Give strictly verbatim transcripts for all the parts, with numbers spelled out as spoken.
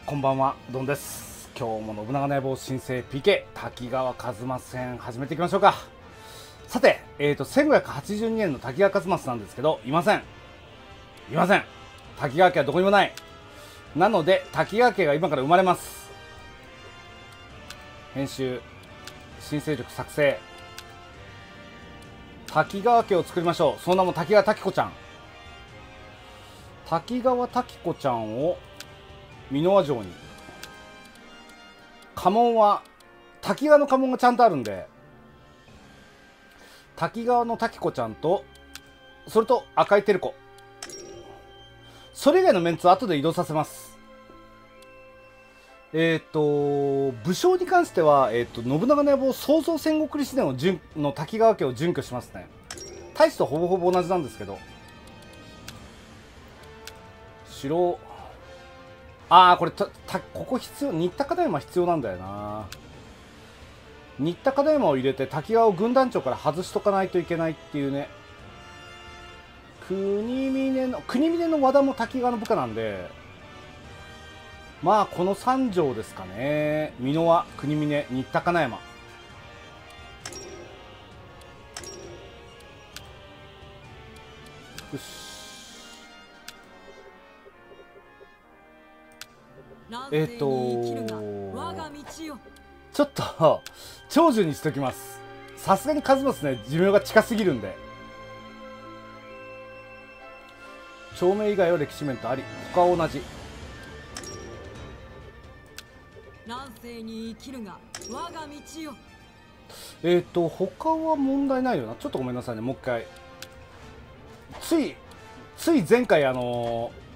こんばんは、ドンです。今日も信長の野望新生 ピーケー 滝川一馬戦始めていきましょうか。さて、えーとせんごひゃくはちじゅうにねんの滝川一馬なんですけど、いませんいません滝川家はどこにもない。なので滝川家が今から生まれます。編集、新勢力作成、滝川家を作りましょう。その名も滝川滝子ちゃん。滝川滝子ちゃんを箕輪城に。家紋は滝川の家紋がちゃんとあるんで、滝川の滝子ちゃんと、それと赤い照子、それ以外のメンツは後で移動させます。えっ、ー、と武将に関しては、えー、と信長の野望創造戦国史伝を準の滝川家を準拠しますね。大使とほぼほぼ同じなんですけど、城、ああこれたたここ必要、新田金山必要なんだよな。新田金山を入れて滝川を軍団長から外しとかないといけないっていうね。国峰の国峰の和田も滝川の部下なんで、まあこのさん条ですかね。箕輪、国峰、新田金山。よし。えっ、ー、とちょっと長寿にしときます。さすがに数ますね、寿命が近すぎるんで。町名以外は歴史面とあり、他は同じ。 乱世に生きるが我が道よ。 えっ、ー、と他は問題ないよな。ちょっとごめんなさいね、もう一回。ついつい前回あのー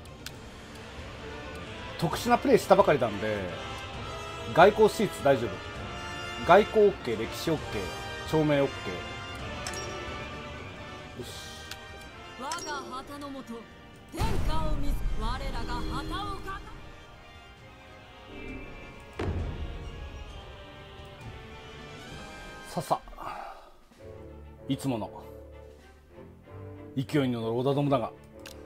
特殊なプレイしたばかりなんで、外交シーツ大丈夫。外交 OK、歴史 OK、町名 OK。よし。 我が旗のもと天下を見ず、我らが旗をかた。 ささ、いつもの勢いに乗る織田信長。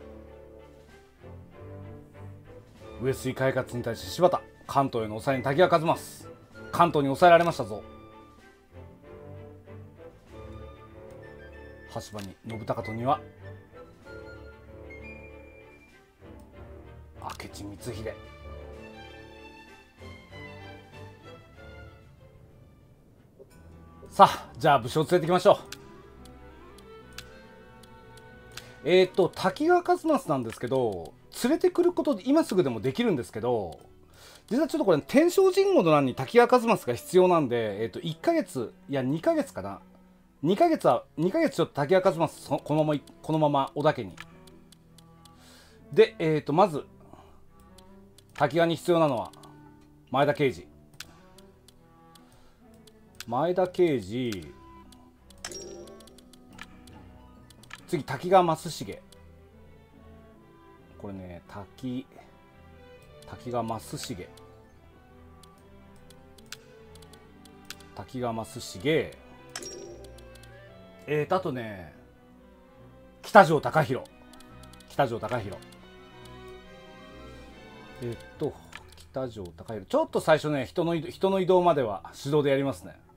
上杉海勝に対して柴田、関東への抑えに滝川一馬。関東に抑えられましたぞ。羽柴に信孝とには明智光秀。さあじゃあ武将を連れてきましょう。えっ、ー、と滝川一馬なんですけど、連れてくることで今すぐでもできるんですけど、実はちょっとこれ天正神護の欄に滝川一馬が必要なんで、えっ、ー、といっかげつ、いやにかげつかな、にかげつはにかげつちょっと滝川一馬このままこのまま織田家に。でえっ、ー、とまず滝川に必要なのは前田慶次。前田慶次、次滝川益重。これね、滝滝川益重、滝川益重、えーとあとね、北条高弘、北条高弘、えー、っと北条高弘、ちょっと最初ね、人の移動人の移動までは手動でやりますね。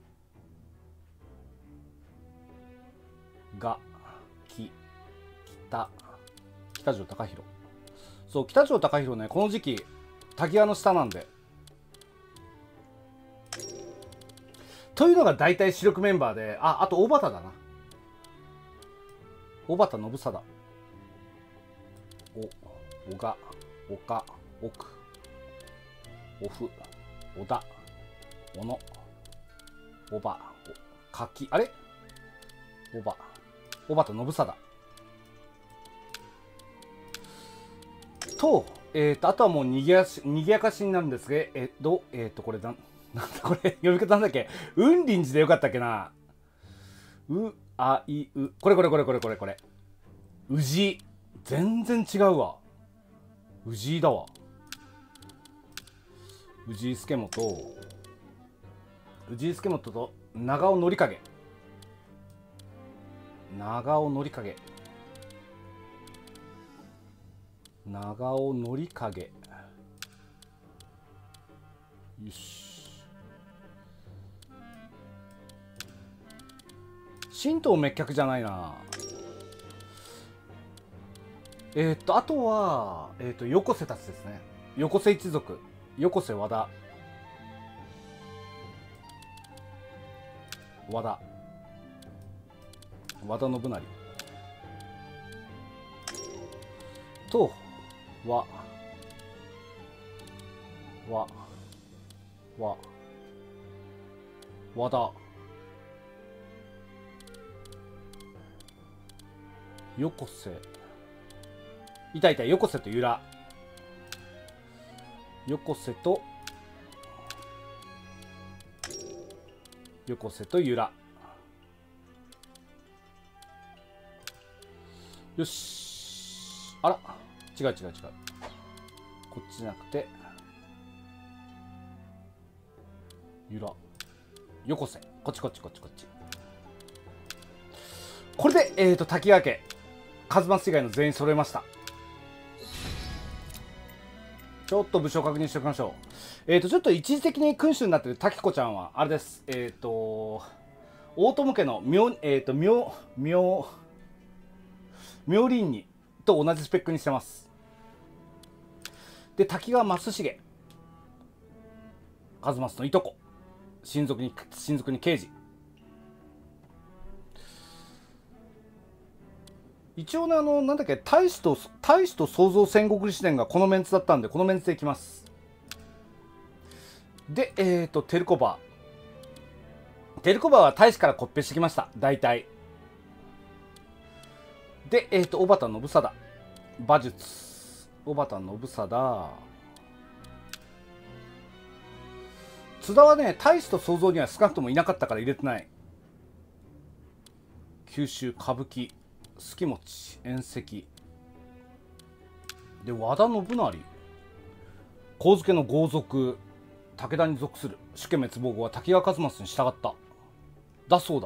がき北北条高弘、そう北条高弘ね、この時期滝川の下なんで。というのが大体主力メンバーで、ああと大畑だな。大畑信貞、お小賀、岡、奥、おふ、織田、小野、小場、柿、あれ小場、小畑信貞と、えー、とあとはもうにぎやしにぎやかしになるんですが、えっとえっとこれなんなんだこれ読み方なんだっけ。雲林寺でよかったっけな。うあいうこれこれこれこれこれこれ氏井、全然違うわ。氏井だわ。氏井助本、氏井助本と長尾則景、長尾則景長尾則景よし。神道滅却じゃないな。えー、っとあとは、えー、っと横瀬たちですね。横瀬一族、横瀬和田、和田和田信成と和和和和田横瀬いたいた横瀬と由良横瀬と横瀬と由良よし。あら違う違う違う、こっちじゃなくて由良横瀬、こっちこっちこっちこっち。これでえっ、ー、と滝川家数松以外の全員揃えました。ちょっと武将確認しておきましょう。えっ、ー、とちょっと一時的に君主になってる滝子ちゃんはあれです。えっ、ー、と大友家の妙えっ、ー、と妙妙妙林にと同じスペックにしてます。で滝川益重数松のいとこ、親族に親族に刑事。一応ね、あのなんだっけ、大使と大使と創造戦国史伝がこのメンツだったんで、このメンツでいきます。でえっ、ー、とテルコバーテルコバーは大使からコッペしてきました大体。でえっ、ー、と小畑信貞馬術、小畑信貞津田はね大使と創造には少なくともいなかったから入れてない。九州歌舞伎隙持ち縁石で和田信成上野の豪族武田に属する主家滅亡後は滝川一益に従っただそうだ。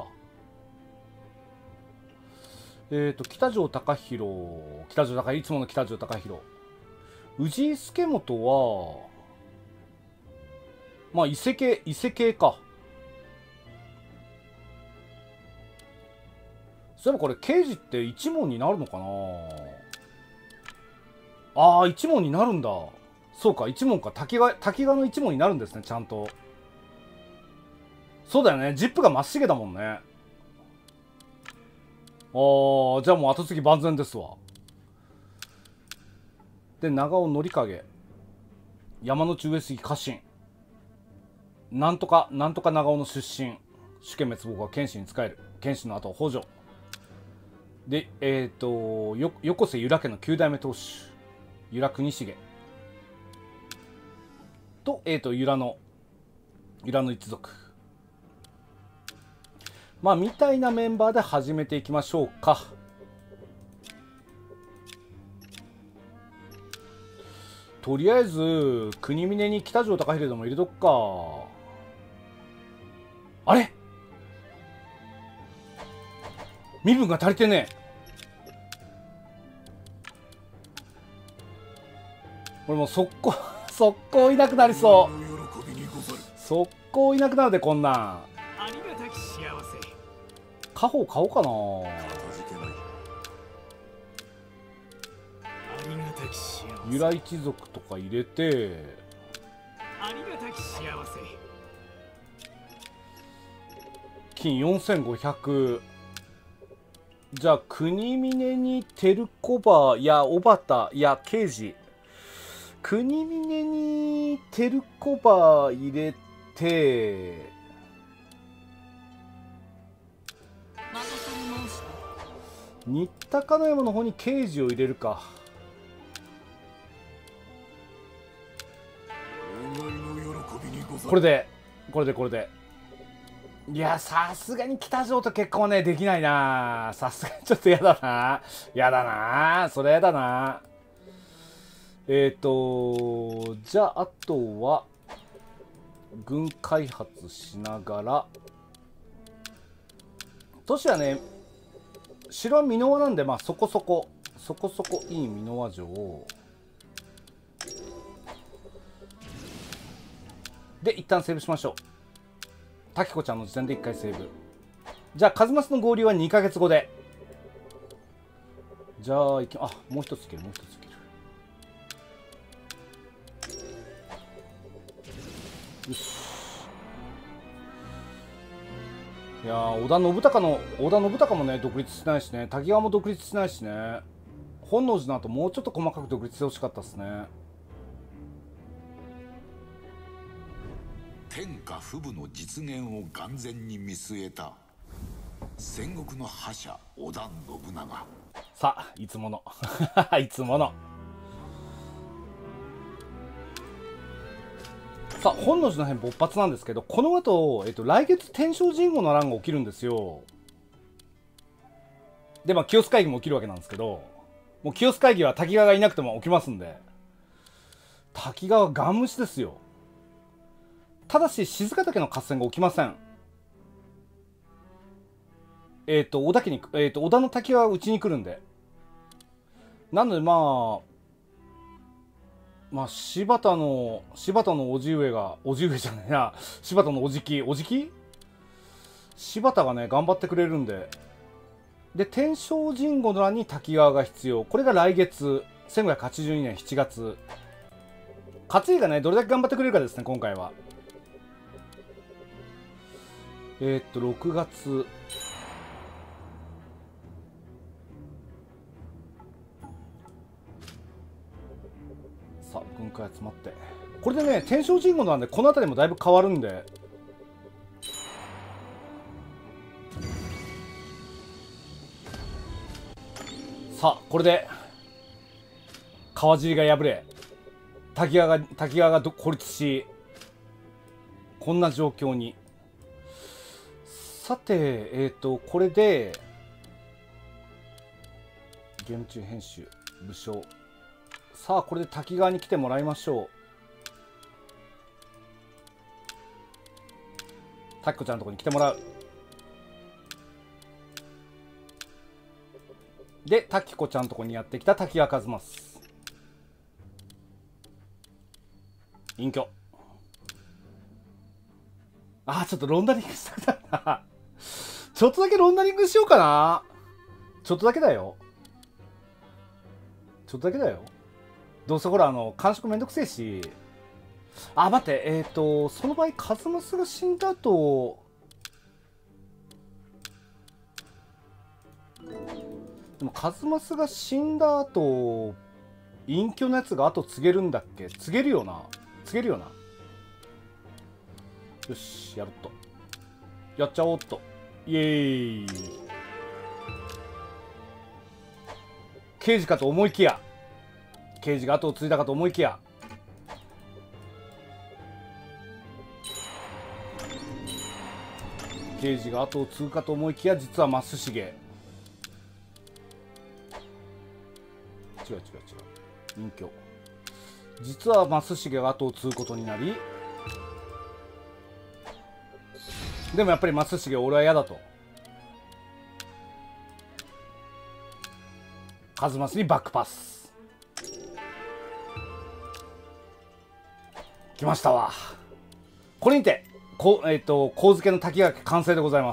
えっ、ー、と北条高弘北条高いつもの北条高弘氏井助本はまあ伊勢系伊勢系か。そういえばこれ刑事って一門になるのかな。ああ一門になるんだ。そうか一門か。滝川滝川の一門になるんですねちゃんと。そうだよね、ジップがまっしげだもんね。ああじゃあもう後継ぎ万全ですわ。で長尾則景山之内上杉家臣なんとかなんとか長尾の出身主家滅亡が剣士に仕える剣士の後北条でえっ、ー、とよ横瀬由良家のきゅう代目当主由良国重とえっ、ー、と由良の由良の一族、まあみたいなメンバーで始めていきましょうか。とりあえず国峰に北条高秀でも入れとくか。あれ身分が足りてねえ。これもう速攻速攻いなくなりそう。速攻いなくなるでこんなん。 ありがたき幸せ。 家宝買おうかな。 ありがたき幸せ。 由良一族とか入れてありがたき幸せ。 金よんせんごひゃく。じゃあ国峰に照子場いや小畑いや刑事国峰に照子場入れて新田金山の方に刑事を入れるか。これでこれでこれでいやさすがに北条と結婚はねできないな。さすがにちょっとやだなやだなそれやだな。えっ、ー、とじゃああとは軍開発しながら都市はね城は箕輪なんでまあそこそこそこそこいい箕輪城をで一旦セーブしましょう。タキコちゃんの時点でいっかいセーブ。じゃあカズマスの合流はにかげつごで。じゃあいきあもう一ついけるもう一ついける。よし。いやー織田信孝の織田信孝もね独立してないしね、滝川も独立してないしね。本能寺の後もうちょっと細かく独立してほしかったですね。 天下不武の実現を眼前に見据えた戦国の覇者織田信長。 さあいつものいつものさあ本能寺の変勃発なんですけど、この後、えっと来月天正神護の乱が起きるんですよ。でまあ清須会議も起きるわけなんですけど、もう清須会議は滝川がいなくても起きますんで、滝川ガン無視ですよ。ただし静ヶ岳の合戦が起きません。えっ、ー、と織田家に、えー、と織田の滝川はうちに来るんで、なのでまあまあ柴田の柴田の叔父上が叔父上じゃないな柴田のおじきおじき柴田がね頑張ってくれるんで、で天正神護の乱に滝川が必要。これが来月せんごひゃくはちじゅうにねんしちがつ。勝家がねどれだけ頑張ってくれるかですね今回は。えー、っとろくがつさあ軍艦集まって、これでね天正神護なんでこの辺りもだいぶ変わるんで、さあこれで川尻が敗れ滝川が滝川が孤立し、こんな状況に。さてえっ、ー、とこれでゲーム中編集武将、さあこれで滝川に来てもらいましょう。滝子ちゃんのとこに来てもらう。で滝子ちゃんのとこにやってきた滝川一益隠居。あーちょっとロンダリングしたくなるなちょっとだけロンダリングしようかな。ちょっとだけだよちょっとだけだよ。どうせほらあの感触めんどくせえし。あ待ってえっ、ー、とその場合カズマスが死んだ後でもカズマスが死んだ後隠居のやつが後告げるんだっけ。告げるよな告げるよな。よしやるっとやっちゃおうっと。イエーイ。刑事かと思いきや刑事が後を継いだかと思いきや刑事が後を継ぐかと思いきや実は増重。違う違う違う隠居。実は増重が後を継ぐことになり、でもやっぱり増重俺は嫌だとカズマスにバックパス来ましたわ。これにてこえっ、ー、と神漬けの滝川家完成でございます。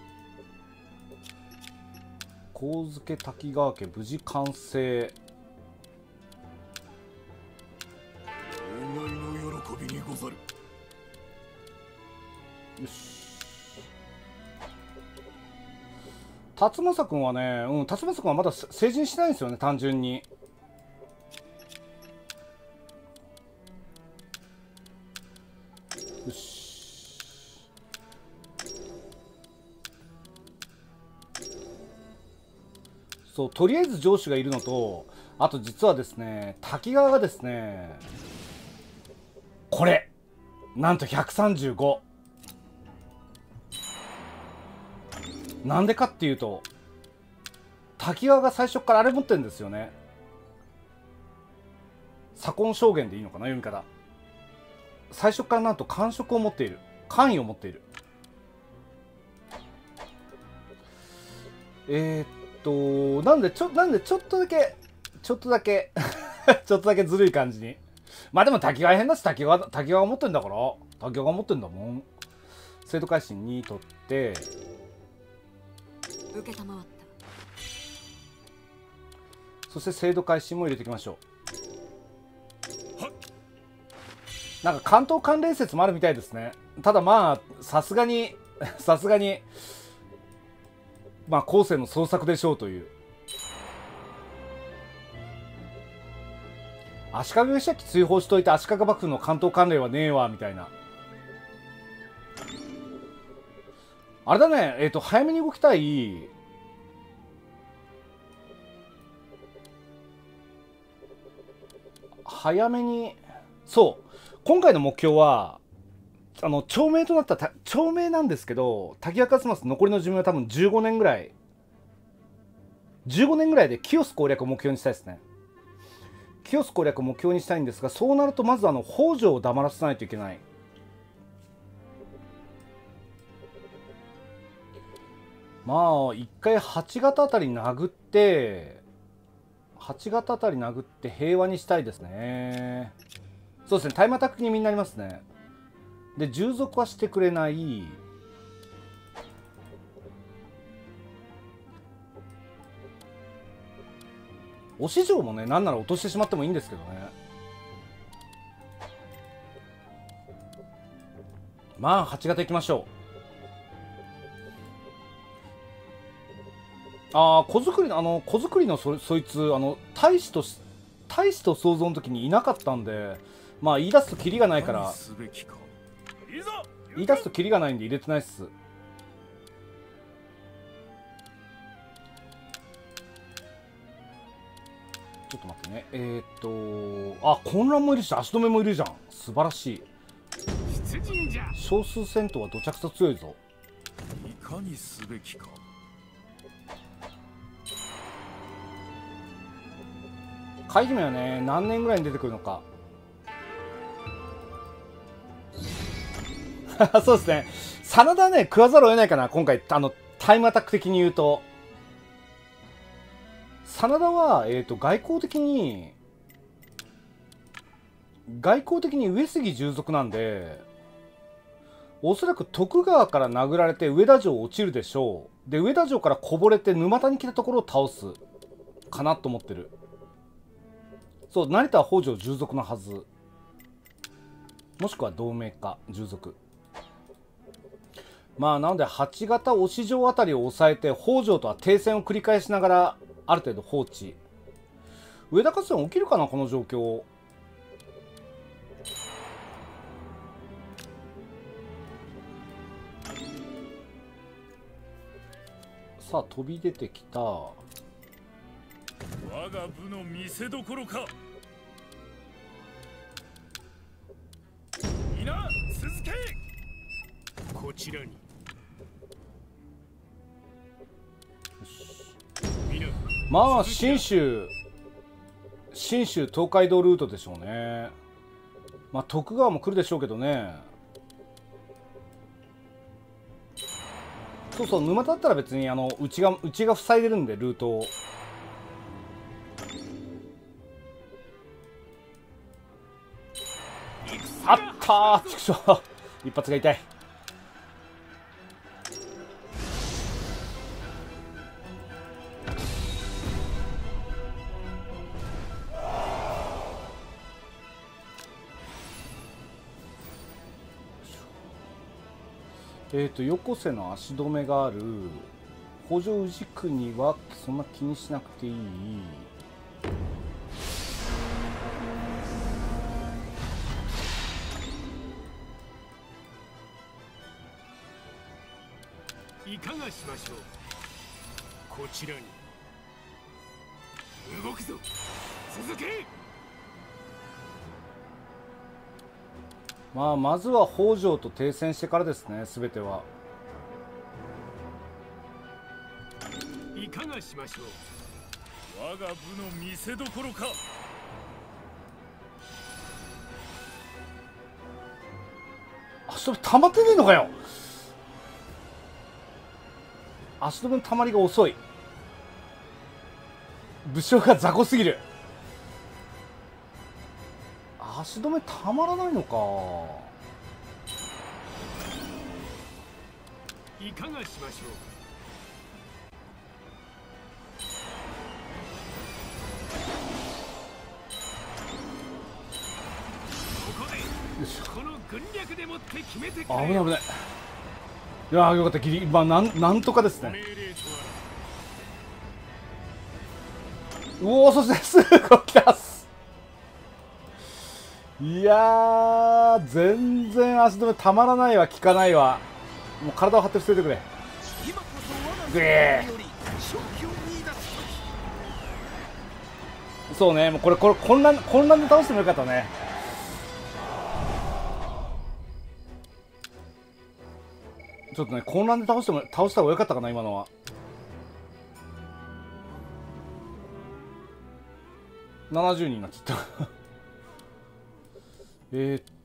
神漬け滝川家無事完成。 お前の喜びにござる。 よし辰政君はね、うん、辰政君はまだ成人してないんですよね単純に。よしそうとりあえず上司がいるのと、あと実はですね滝川がですねこれなんとひゃくさんじゅうご。なんでかっていうと滝川が最初からあれ持ってるんですよね。左近証言でいいのかな読み方。最初からなんと官職を持っている官位を持っている。えー、っとなんでちょなんでちょっとだけちょっとだけちょっとだけずるい感じにまあでも滝川変だし、滝川滝川が持ってんだから、滝川が持ってんだもん。生徒会心に取って承った。 そして制度開始も入れていきましょう。なんか関東関連説もあるみたいですね。ただまあさすがにさすがにまあ後世の創作でしょうという。足利義昭追放しといて足利幕府の関東関連はねえわみたいな。あれだね、えっと早めに動きたい。早めに、そう今回の目標はあの長命となったた長命なんですけど、滝川勝益残りの寿命は多分じゅうごねんぐらいじゅうごねんぐらいで清須攻略を目標にしたいですね。清須攻略を目標にしたいんですが、そうなるとまずあの北条を黙らせないといけない。まあ一回はち型あたり殴ってはち型あたり殴って平和にしたいですね。そうですね、タイムアタック気味になりますね。で従属はしてくれない。お市場もね、なんなら落としてしまってもいいんですけどね。まあはち型いきましょう。ああ、子作りの、あの、子作りのそ、そいつ、あの、大使と、大使と想像の時にいなかったんで、まあ、言い出すとキリがないから、言い出すとキリがないんで入れてないっす。ちょっと待ってね。えー、っと、あ、混乱もいるし、足止めもいるじゃん。素晴らしい。少数戦闘はどちゃくそ強いぞ。 いかにすべきか。 貝姫はね、何年ぐらいに出てくるのか。そうですね。真田ね、食わざるを得ないかな、今回、あの、タイムアタック的に言うと。真田は、えっと、外交的に、外交的に上杉従属なんで、おそらく徳川から殴られて上田城落ちるでしょう。で、上田城からこぼれて沼田に来たところを倒すかなと思ってる。そう、成田は北条従属のはず。もしくは同盟か、従属。まあ、なので、はち型押し城あたりを抑えて、北条とは停戦を繰り返しながら、ある程度放置。上田合戦起きるかな、この状況。さあ、飛び出てきた。 我が部の見せどころか。皆続け。こちらに。 まあ信州信州東海道ルートでしょうね。まあ徳川も来るでしょうけどね。そうそう、沼田だったら別にあのうちがうちが塞いでるんでルートを。あったー、ちくしょう一発が痛い。えっと横瀬の足止めがある。北条氏国はそんな気にしなくていい。 いかがしましょう。こちらに。動くぞ。続け。 まあまずは北条と停戦してからですね、全ては。 いかがしましょう。我が部の見せどころか。 足止め溜まってねえのかよ。足止めの溜まりが遅い。武将が雑魚すぎる。 足止めたまらないのか。 いかがしましょう。ここでこの軍略でもって決めてくれ。 危ない危ない。いやーよかった、ギリ、まあ、なんなんとかですね。おお、そしてすぐ動き出す。いやー全然足止めたまらないわ、効かないわ。もう体を張って捨ててくれ。ぐえー。そうね、もうこれこれ混乱混乱で倒してもよかったね。ちょっとね、混乱で倒しても倒した方が良かったかな、今のは。ななじゅうにんになっちゃったえっ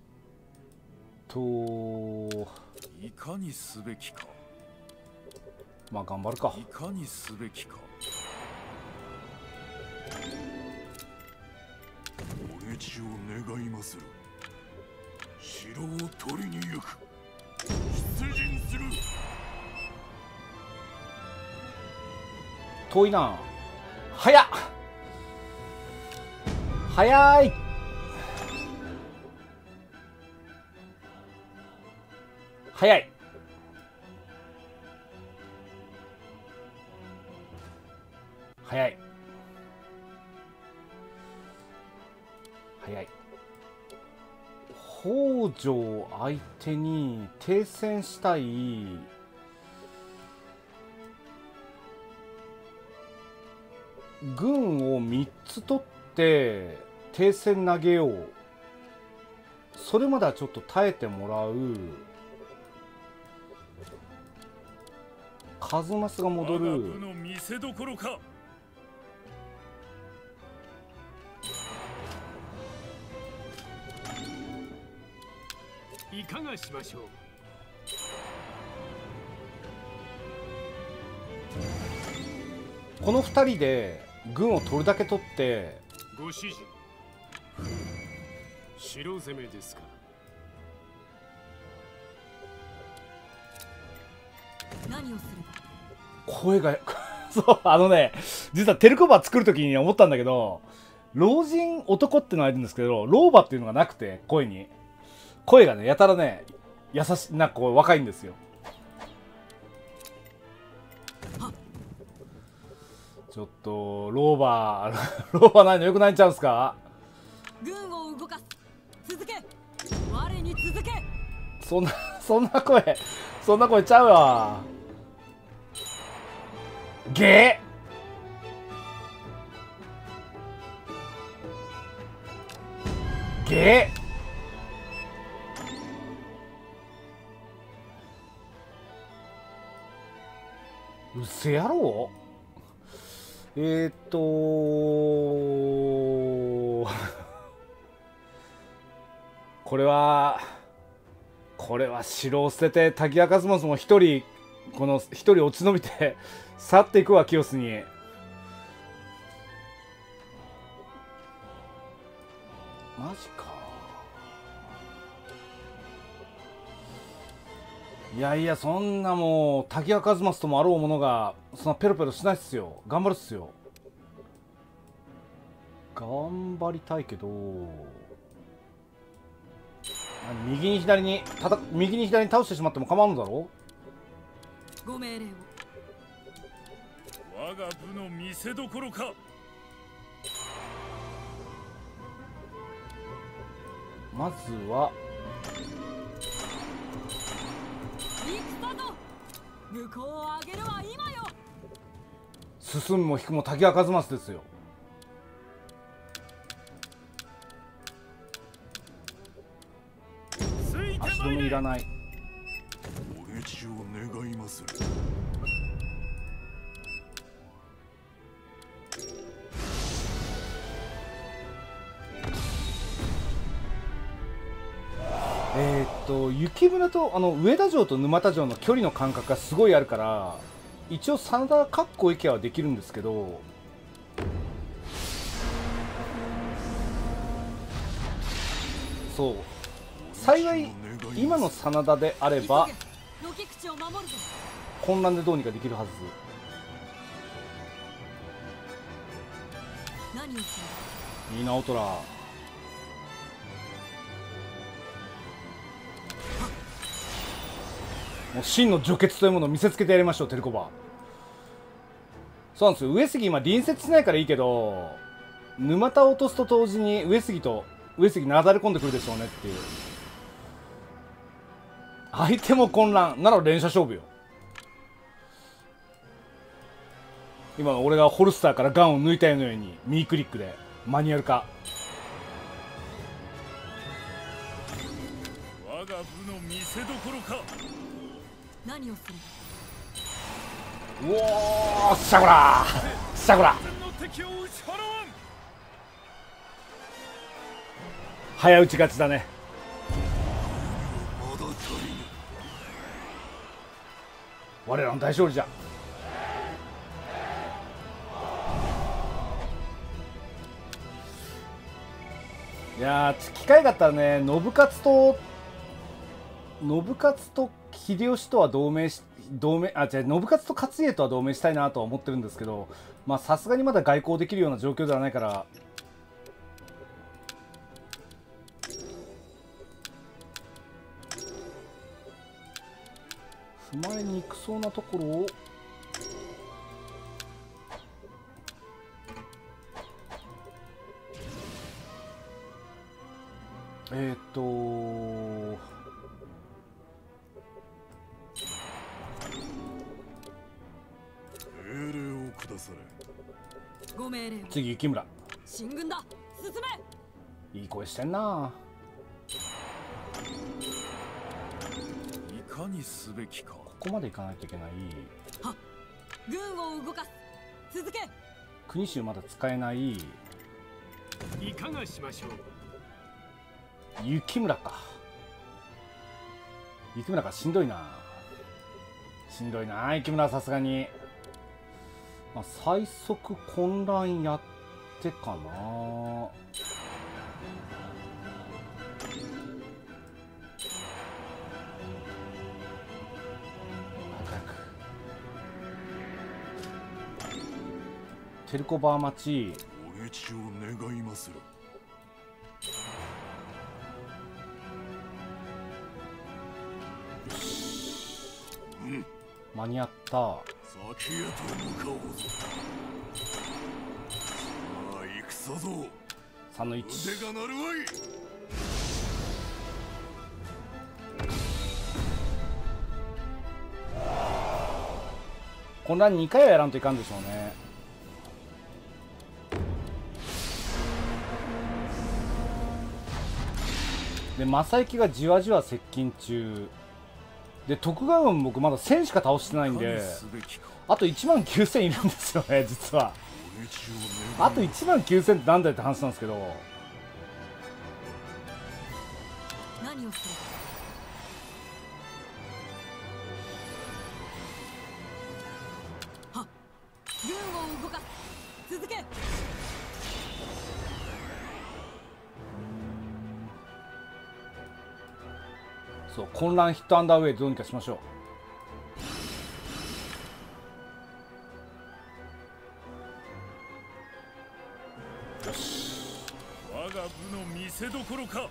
といかにすべきか。 まあ頑張るか。 いかにすべきか。 お討ちを願いまする。城を取りに行く。出陣する。 遠いな。早っ早い。早い。早い。早い。北条相手に停戦したい。軍をみっつ取って停戦投げよう。それまではちょっと耐えてもらう。カズマスが戻る。 我が部の見せどころか。いかがしましょう。 このふたりで軍を取るだけ取って。 ご指示。城攻めですか。 何をすれば。 声がそうあのね、実はテルコバ作る時に思ったんだけど、老人男ってのがいるんですけど、老婆っていうのがなくて、声に声がねやたらね優しい、なんかこう若いんですよ。ちょっと老婆老婆ないのよくないんちゃうんすか。 軍を動かす。続け。我に続け。 そんなそんな声そんな声ちゃうわ。ゲーゲーうせやろ。えー、っとこれはこれは城を捨てて滝アカスモスも一人この一人落ち延びて去っていくわ、キオスに。マジか。いやいや、そんなもう滝アカズマスともあろうものがそんなペロペロしないっすよ。頑張るっすよ。頑張りたいけど、右に左にたた右に左に倒してしまっても構わんのだろう。 ご命令を。 我が部の見せどころか。 まずは戦ぞ。向こうを上げるは今よ。 進むも引くも滝アカズマスですよ。足止めいらない。 お討ちを願いまする。 えーっと雪舟とあの上田城と沼田城の距離の間隔がすごいあるから、一応真田かっこ池はできるんですけど、 そう幸い今の真田であれば急げロキ口を守るぞ。 混乱でどうにかできるはず。 何をする。 いいなオトラ。もう真の除血というものを見せつけてやりましょうテルコバ。そうなんですよ、上杉今隣接しないからいいけど、沼田を落とすと同時に上杉と上杉なだれ込んでくるでしょうねっていう。相手も混乱なら連射勝負よ。今の俺がホルスターからガンを抜いたように右クリックでマニュアル化。 我が部の見せどころか。 何をする。 うおーしゃこらしゃこら。 の敵を打ち払わん。 早打ち勝ちだね。 まだ足りぬ。 我らの大勝利じゃ。いやー機会があったらね、信勝と信勝と秀吉とは同盟し同盟あ違う信勝と勝家とは同盟したいなとは思ってるんですけど、まあさすがにまだ外交できるような状況ではないから。踏まれにくそうなところをえっと命令を下され。 ご命令を。 次雪村。 進軍だ。進め。 いい声してんな。 いかにすべきか。 ここまで行かないといけない。 はっ。軍を動かす。続け。 国衆まだ使えない。 いかがしましょう。 雪村か。雪村かしんどいな。しんどいな雪村はさすがに。まあ、最速混乱やってかな。テルコバー町。 お討ちを願いまする。 うん、間に合った。 先へと向かおうぞ。さあ戦ぞ。 さんのいち。 腕が鳴るわい。 混乱にかいはやらんといかんでしょうね。で正行がじわじわ接近中で、徳川軍僕まだせんしか倒してないんで、あといちまんきゅうせんいるんですよね実は。あといちまんきゅうせんってなんだよって話なんですけど。 何をする。はっ。軍を動かす。続け。 そう混乱ヒットアンダーウェイどうにかしましょう。よし。 我が部の見せどころか。 よ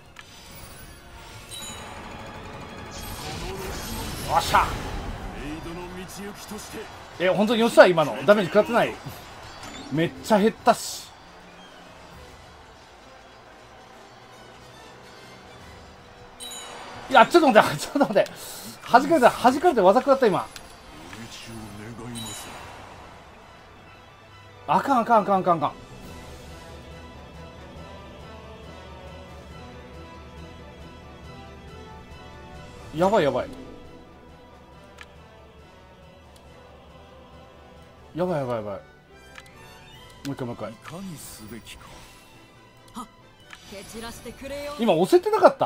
っしゃ。 メイドの道行きとして。 え本当によっしゃ。今のダメージ食らってない。めっちゃ減ったし。いやちょっと待ってちょっと待って、弾かれた弾かれて技食らった今。あかんあかんあかんあかんあかん。やばいやばいやばいやばいやばい。もう一回もう一回。 いかにすべきか。 はっ。蹴散らしてくれよ。 今押せてなかった。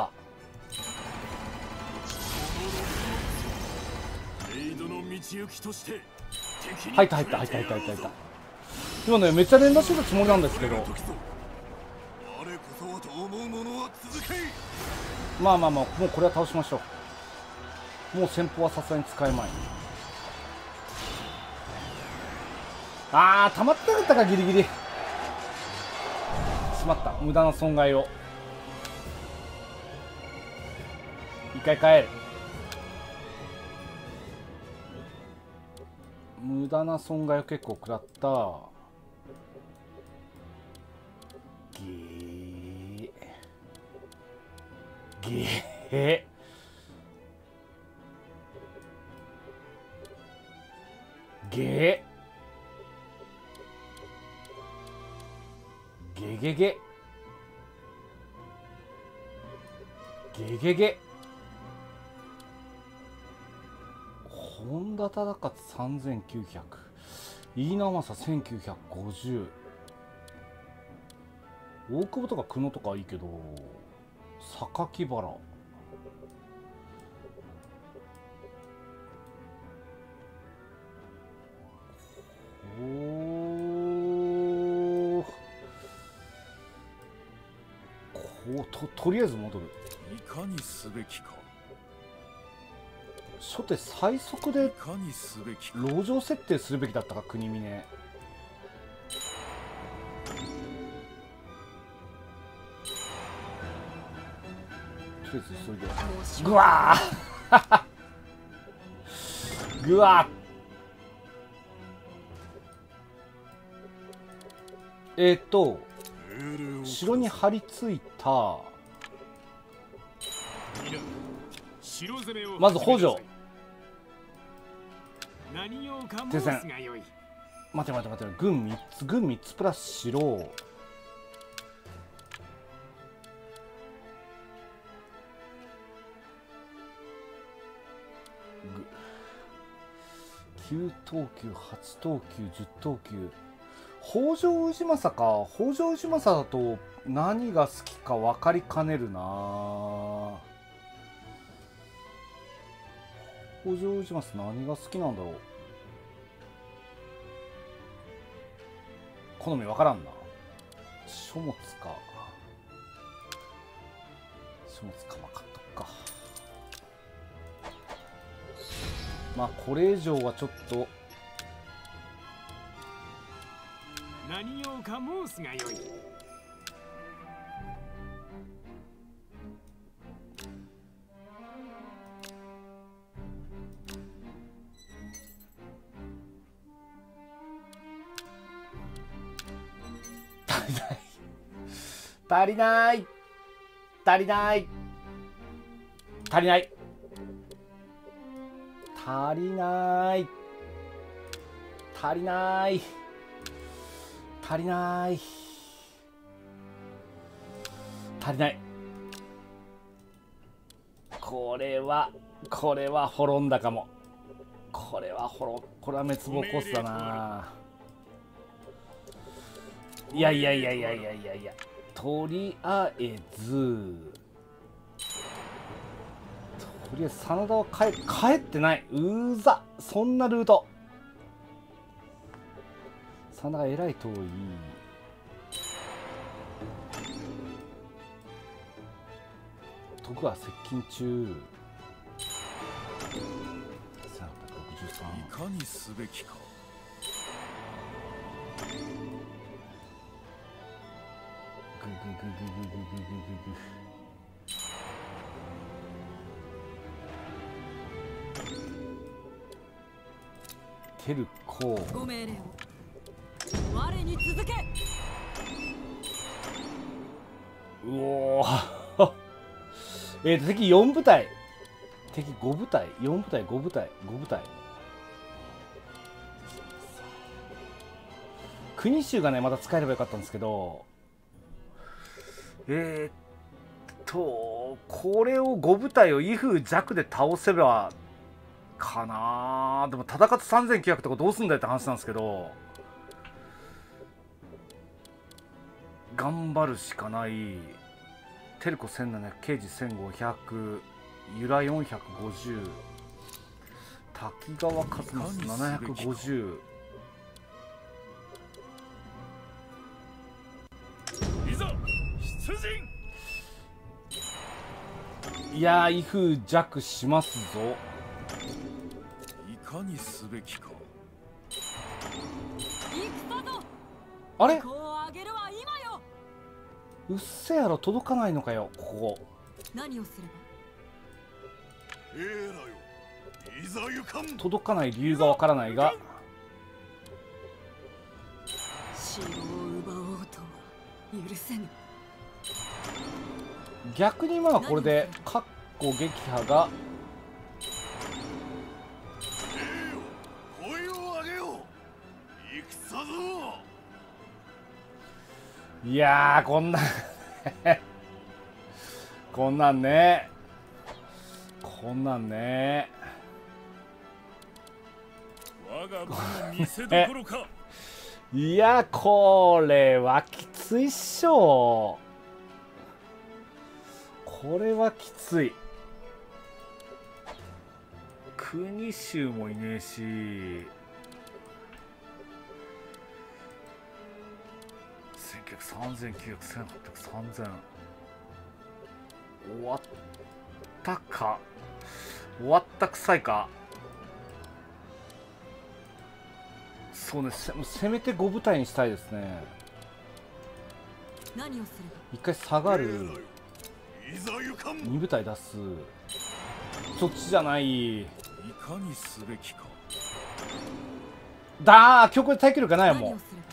メイドの道行きとして入った入った入った入った入った入った。今ねめっちゃ連打してたつもりなんですけど。 我こそは同盟思う者は続け。 まあまあまあ、もうこれは倒しましょう。もう先方はさすがに使えまい。あー、溜まってなかったか、ギリギリ。しまった、無駄な損害を。一回帰る。無駄な損害を結構食らった。ゲーゲーゲゲゲゲゲゲゲゲ本田忠勝さんぜんきゅうひゃく、飯名正せんきゅうひゃくごじゅう、大久保とか久野とかはいいけど、榊原、おー、こう と, とりあえず戻る。 いかにすべきか。 初手最速でいかにすべきか。 籠城設定するべきだったか、国峰。とりあえず急いで。ぐわーぐわーえっと城に張り付いた。まず北条。停戦。待て待て待て、軍みっつ、軍みっつプラス城。きゅう等級、はち等級、じゅう等級。北条氏政か。北条氏政だと何が好きか分かりかねるな。北条氏政何が好きなんだろう。好み分からんな。書物か。書物かまかっとくか。まあこれ以上はちょっと。 何用か申すがよい。 足りない足りない足りない足りない足りない足りない足りない。これはこれは滅んだかも。これは滅これは滅亡コースだな。いやいやいやいやいやいやいや、とりあえずとりあえず真田は帰帰ってない。うーざ、そんなルート。真田がえらい遠い。徳川接近中。せんはっぴゃくろくじゅうさん。 いかにすべきか。 ググググググググググ。テルコ。 ご命令を。我に続け。 うおーえっと敵よん部隊、敵ご部隊、よん部隊、ご部隊、ご部隊。国衆がねまた使えればよかったんですけど、えー、っとこれをご部隊を威風弱で倒せばかな。でも戦ってさんぜんきゅうひゃくとかどうすんだよって話なんですけど、頑張るしかない。テルコせんななひゃく、ケージせんごひゃく、ユラよんひゃくごじゅう、滝川一益ななひゃくごじゅう。 いざ出陣。 いやー威風弱しますぞ。 いかにすべきか。 戦ぞ。 あれこうあげるは今よ。 うっせやろ、届かないのかよここ。 何をすれば。 ええらよ、いざ行かん。 届かない理由がわからないが、 城を奪おうとは許せぬ。 逆にまあこれでかっこ撃破がええよ、声を上げよう。戦ぞ。 いやーこんなこんなんねこんなんね我が部の見せどころか。 いやこれはきついっしょ。これはきつい。国衆もいねえし、せんきゅうひゃく、さんぜんきゅうひゃく、せんはっぴゃく、さんぜん終わったか終わったくさいか。そうね、せせめてご部隊にしたいですね。 何をすれば。 一回下がる、 いざ行かん。 に部隊出す。そっちじゃない。 いかにすべきか。 だー、強行で耐えきるかないよもう。 何をすれ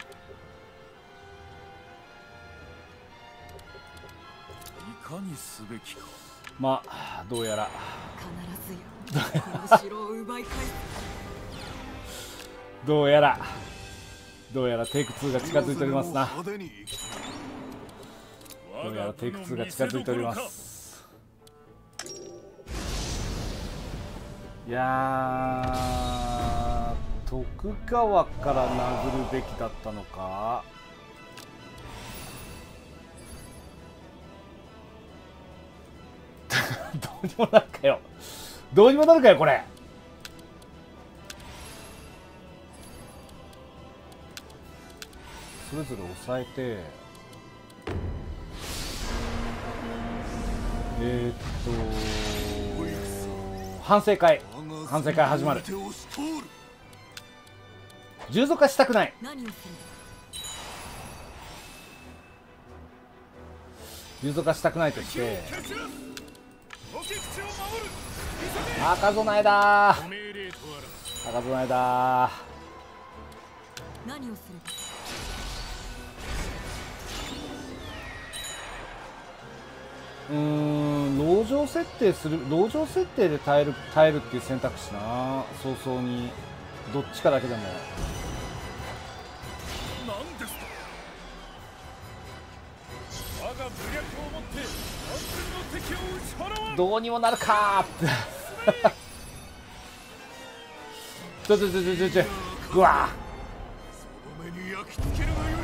ば。 いかにすべきか。 まあどうやら必ずやこの城を奪い返す。 どうやらどうやらテイクツーが近づいておりますな。 派手に行きたい。 どうやらテイクツーが近づいております。いやー、徳川から殴るべきだったのか。どうにもなるかよどうにもなるかよこれ。それぞれ抑えて、えー、っと反省会反省会始まる。従属化したくない。 何をすれば。 従属化したくないとして赤備えだー、赤備えだー。 何をすれば。 うーん、籠城設定する、籠城設定で耐える耐えるっていう選択肢な。早々にどっちかだけでも。 何ですか。我が武略をもって完全の敵を打ち払わん。 どうにもなるかーってちょちょちょちょちょちょうわその目に焼き付けるがよい。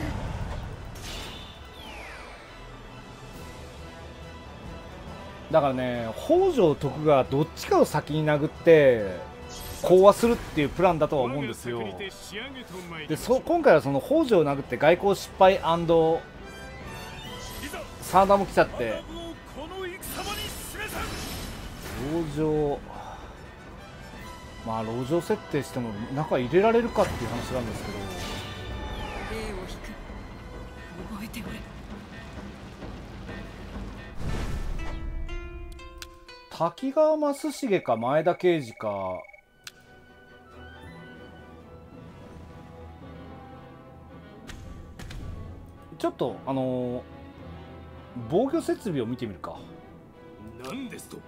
だからね、北条徳川どっちかを先に殴って講和するっていうプランだとは思うんですよ。でそ今回はその北条を殴って外交失敗&真田も来ちゃって、籠城まあ籠城設定しても中入れられるかっていう話なんですけど、 兵を引く。覚えておれ。 滝川益重か前田慶次か。ちょっとあのー、防御設備を見てみるか。 何ですと。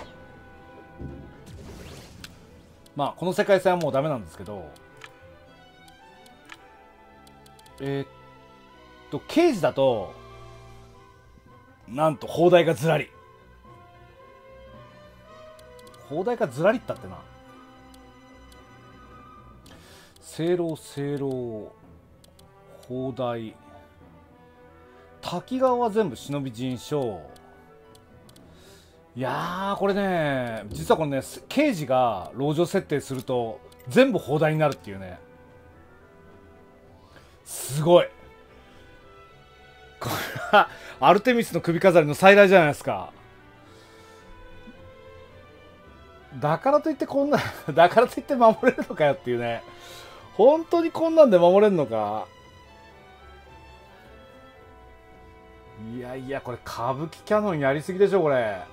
まあこの世界線はもうダメなんですけど、えー、っと刑事だとなんと砲台がずらり。砲台がずらりったってな。正楼正楼砲台、滝川は全部忍び陣将。いやーこれね、実はこれね、刑事が籠城設定すると全部砲台になるっていうね。すごい。これはアルテミスの首飾りの再来じゃないですか。 だからといってこんなだからといって守れるのかよっていうね。本当にこんなんで守れるのか。いやいや、これ歌舞伎キャノンやりすぎでしょこれ。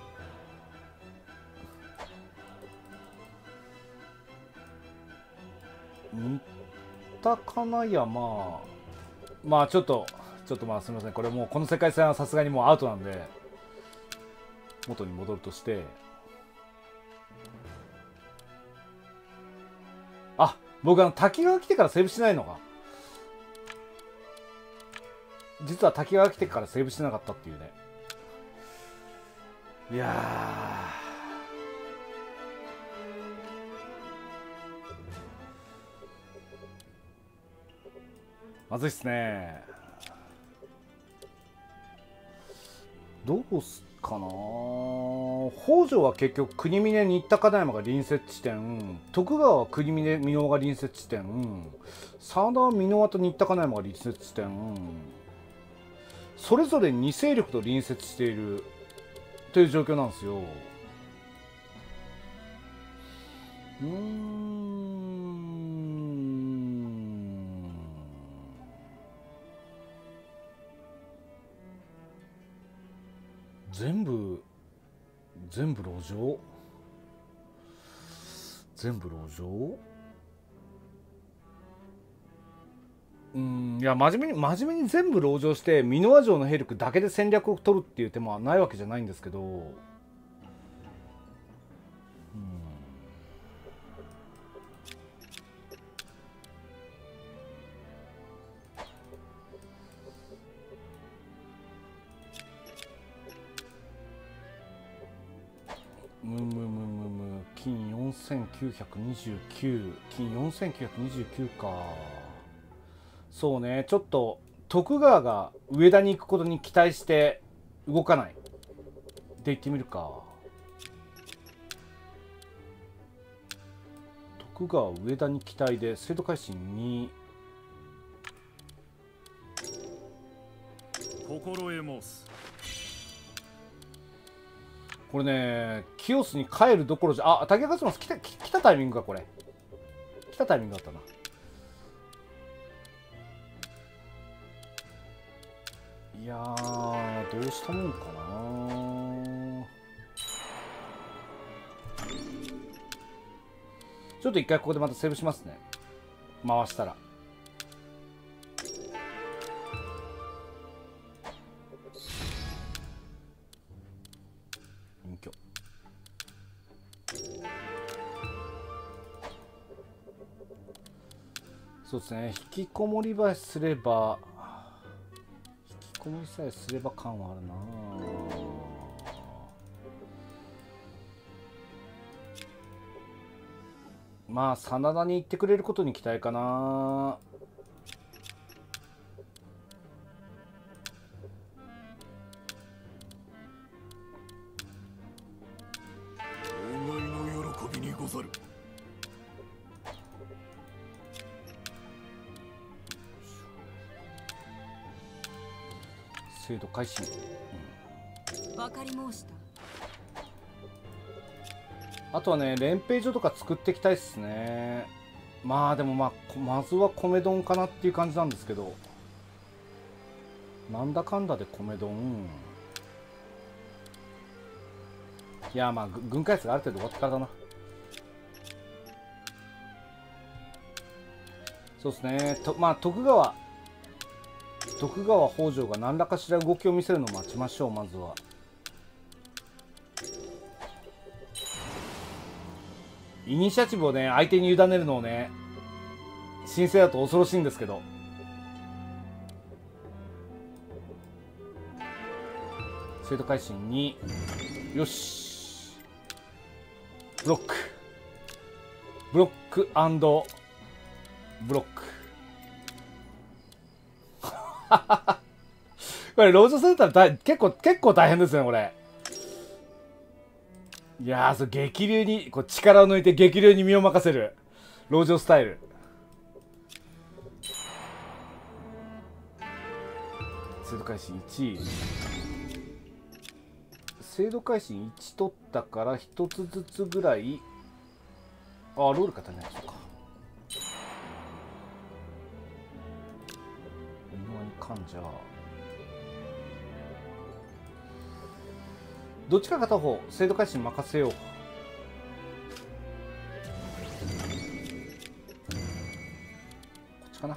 新田かな。いや、まあまあちょっとちょっとまあすみません、これもうこの世界線はさすがにもうアウトなんで元に戻るとして、あ、僕あの滝川来てからセーブしないのか。実は滝川来てからセーブしてなかったっていうね。いやー、まずいっすね。どうすかな。北条は結局国峰新田金山が隣接地点、徳川は国峰箕輪が隣接地点、真田は箕輪と新田金山が隣接地点、それぞれに勢力と隣接しているという状況なんですよ。うーん、全部全部路上全部路上うん、いや真面目に真面目に全部籠城して箕輪城の兵力だけで戦略を取るっていう手もないわけじゃないんですけど、うん、むむむむむ金よんせんきゅうひゃくにじゅうきゅう、金よんせんきゅうひゃくにじゅうきゅうか。そうね、ちょっと徳川が上田に行くことに期待して動かないで言ってみるか。徳川上田に期待で生徒会心に心得申す。 これね、清須に帰るどころじゃ、あ、竹勝松来た来たタイミングか。これ来たタイミングだったな。いやー、どうしたもんかな。ちょっと一回ここでまたセーブしますね。回したら。隠居。そうですね、引きこもりばえすれば引きこもりさえすれば感はあるな。まあ真田に行ってくれることに期待かな。 お前の喜びにござる。 制度開始。 わかり申した。 あとはね、練兵所とか作っていきたいっすね。まあでもまあまずは米丼かなっていう感じなんですけど、なんだかんだで米丼。いやまあ軍開発がある程度終わってからだな。そうですね、とまあ徳川徳川北条が何らかしら動きを見せるのを待ちましょう。まずはイニシアチブをね相手に委ねるのをね、神聖だと恐ろしいんですけど、生徒会心によし、ブロックブロックブロックこれ籠城されたら大結構結構大変ですねこれ。いやー、それ激流にこう力を抜いて激流に身を任せる籠城スタイル。生徒開始いち、 制度改心いち取ったからひとつずつぐらい。あ、ロールが足りないでしょうか。今にかんじゃどっちか片方制度改心任せよう。こっちかな。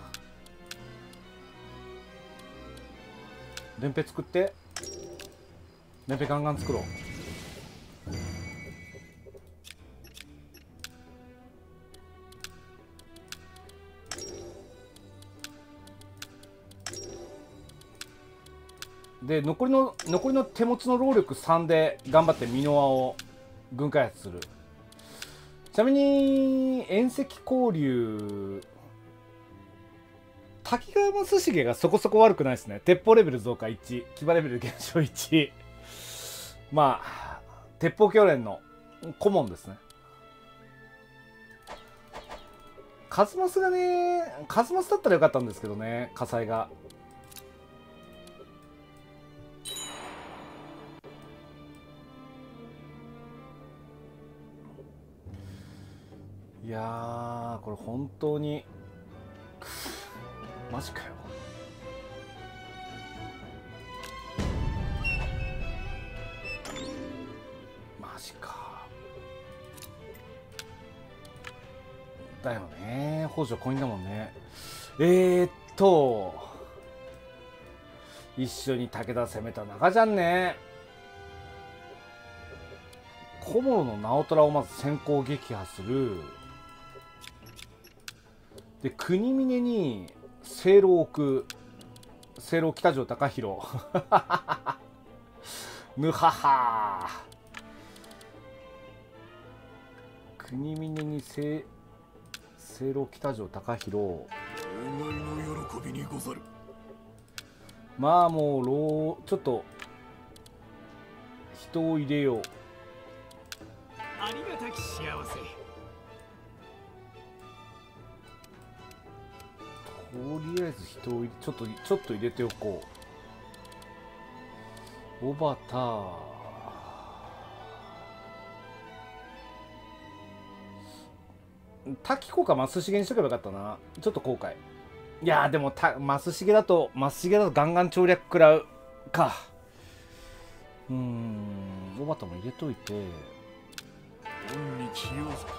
連兵作って連兵ガンガン作ろう。で残りの残りの手持ちの労力さんで頑張ってミノアを軍開発する。ちなみに遠石交流滝川正成がそこそこ悪くないですね。鉄砲レベル増加いち、騎馬レベル減少いち。まあ鉄砲教練の顧問ですね。カズマスがね、カズマスだったらよかったんですけどね、火災が。いやー、これ本当にマジかよ。マジかだよね。北条コインだもんね。えー、っと一緒に武田攻めた中じゃんね。小諸の直虎をまず先行撃破する。で国峰に清楼を置く。清楼北条高弘ぬはは国峰に清清楼北条高弘。 お前の喜びにござる。 まあもうローちょっと人を入れよう。 ありがたき幸せ。 とりあえず人をちょっとちょっと入れておこう。小畑滝子か増重にしとけばよかったな。ちょっと後悔。いやーでもた増重だと増重だとガンガン調略食らうか。うーん小畑も入れといて。 恩に気をつけ。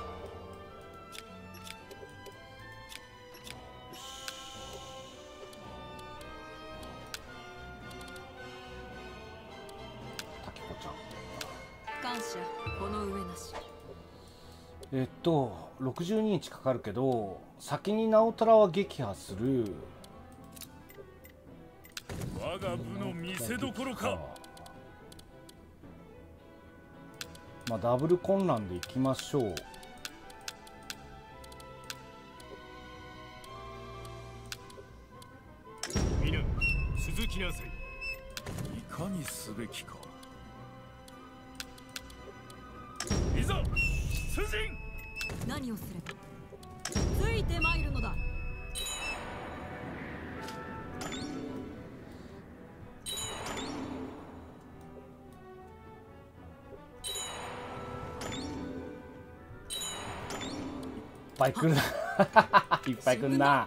滝子ちゃん感謝この上なし。 えっとろくじゅうににちかかるけど先に直虎は撃破する。 我が部の見せどころか。 まあダブル混乱でいきましょう。 皆続きなさい。 いかにすべきか。 いざ出陣。 何をすればついて参るのだ。 いっぱい来るな。いっぱい来るな。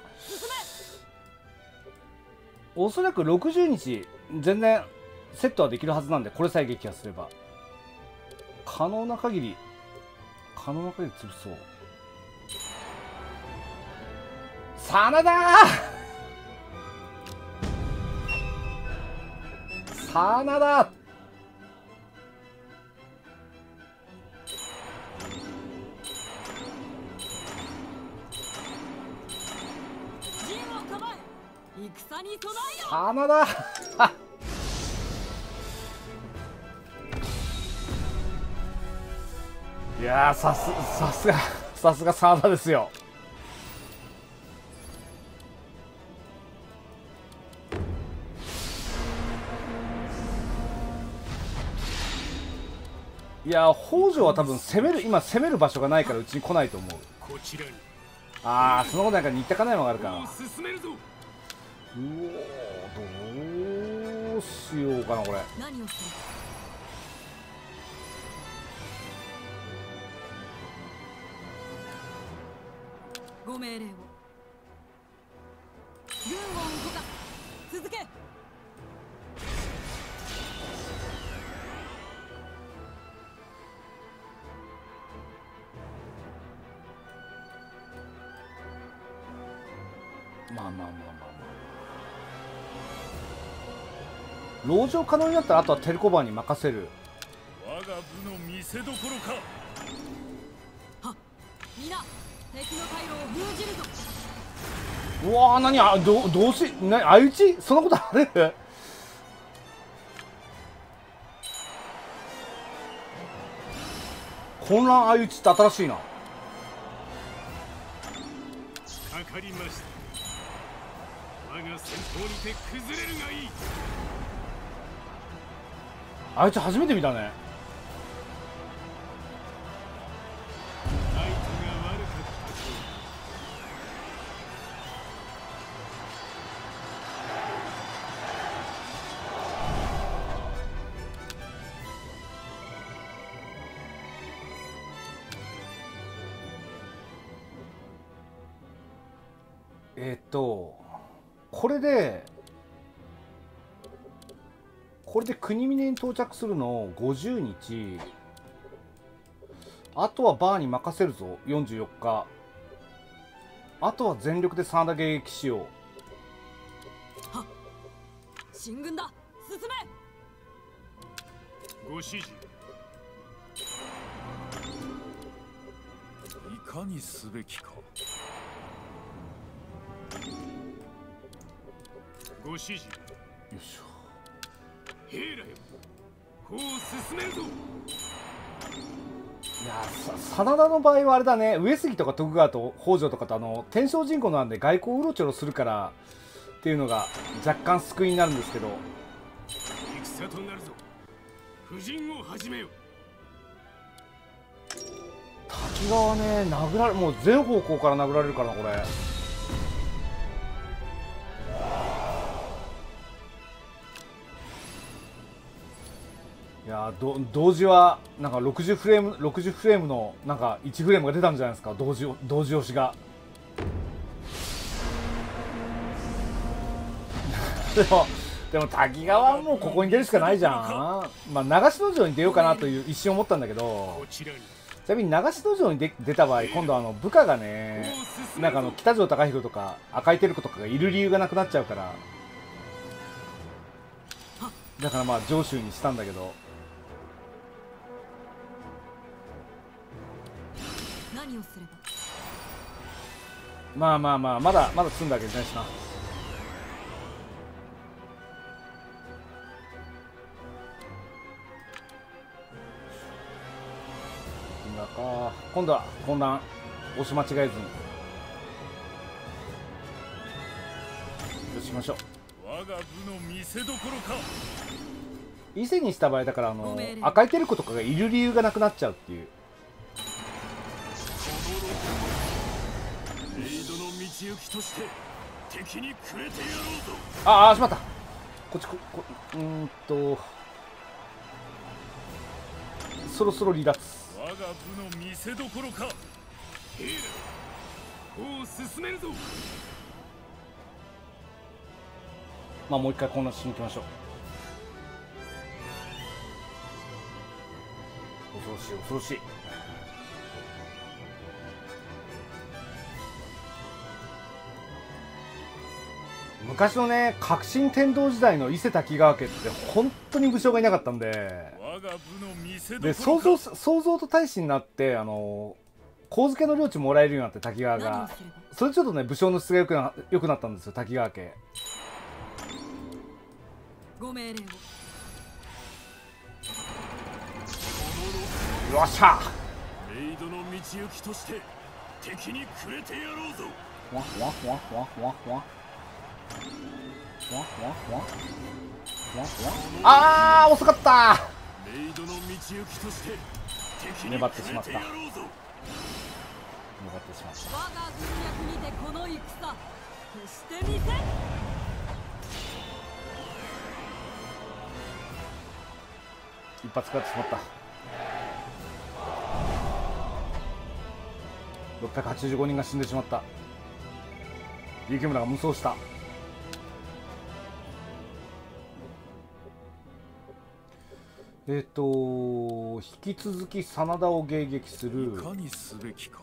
おそらくろくじゅうにち全然セットはできるはずなんで、これさえ撃破すれば可能な限り可能な限り潰そう。真田真田陣を構え戦に備えよ。 真田いやーさすさすがさすが真田ですよ。いや北条は多分攻める今攻める場所がないからうちに来ないと思う。 こちらに。 ああそのことなんか似たかないものがあるか。 進めるぞ。 うおどうしようかなこれ。 何をすご命令を。軍を動かす。続け。 まあまあまあまあまあ、籠城可能になったらあとはテルコバーに任せる。 我が部の見せどころか。 はっ、皆敵の退路を封じるぞ。 うわー、何あ、どどうしな相打ち、そんなことある？混乱相打ちって新しいな。 かかりました。我が先頭にて崩れるがいい。 相打ち初めて見たね。 相手が悪かったと。 えーっとこれでこれで国峰に到着するのごじゅうにち。あとはバーに任せるぞ。よんじゅうよっか。あとは全力で真田迎撃しよう。 はっ、進軍だ。進め。 ご指示。いかにすべきか。ご指示。 よいしょ。 兵らよ、こう進めるぞ。 いやー、さ真田の場合はあれだね、上杉とか徳川と北条とかとあの天正人口なんで外交うろちょろするからっていうのが若干救いになるんですけど、 戦となるぞ。布陣を始めよ。 滝川ね、殴られ、もう全方向から殴られるからな、これ。いやー、ど同時はなんかろくじゅうフレームろくじゅうフレームのなんかいちフレームが出たんじゃないですか、同時同時押しが。でもでも滝川はもうここに出るしかないじゃん。まあ長篠城に出ようかなという一瞬思ったんだけど、 こちらに。 ちなみに長篠城に出出た場合、今度あの部下がね、なんかあの北条高弘とか赤井輝子とかがいる理由がなくなっちゃうから、だからまあ上州にしたんだけど。 何をすれば。 まあまあまあ、まだまだ積んだわけじゃないしな。今か、今度は混乱押し間違えずによしましょう。 我が部の見せどころか。 伊勢にした場合だから、あの赤井輝子とかがいる理由がなくなっちゃうっていう。 メイドの道行きとして敵にくれてやろうぞ。 ああ、しまった。こっちここうーんとそろそろ離脱。 我が部の見せどころか。兵ら、こう進めるぞ。 まあもう一回混乱しに行きましょう。恐ろしい恐ろしい。昔のね、革新天道時代の伊勢滝川家って本当に武将がいなかったんで、 我が部の見せどこでろか。 創造創造と大使になってあの神付けの領地もらえるようになって、滝川が何をすれば。 それちょっとね武将の質が良くな良くなったんですよ、滝川家。 ご命令を。 よっしゃ。 メイドの道行きとして敵にくれてやろうぞ。 わわわわわわわわわわあー、遅かった。 メイドの道行きとして敵に粘ってしまったくれてやろうぞ。 粘ってしまっ我が軍略にてこの戦決してみせ。 一発食らってしまった。ろっぴゃくはちじゅうごにんが死んでしまった。 雪村が無双した。えっと引き続き真田を迎撃する。 いかにすべきか。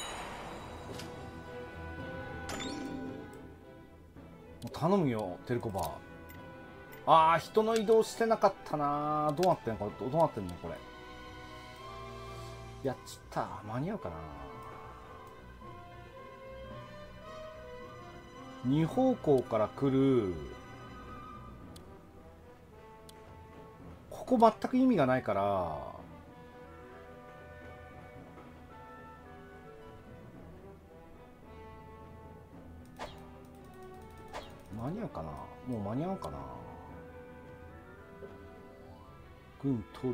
頼むよテルコバ。ああ人の移動してなかったな。どうなってんのこれ、どうなってんのこれ。やっちった間に合うかな。に方向から来る。ここ全く意味がないから間に合うかな。もう間に合うかな。軍取る。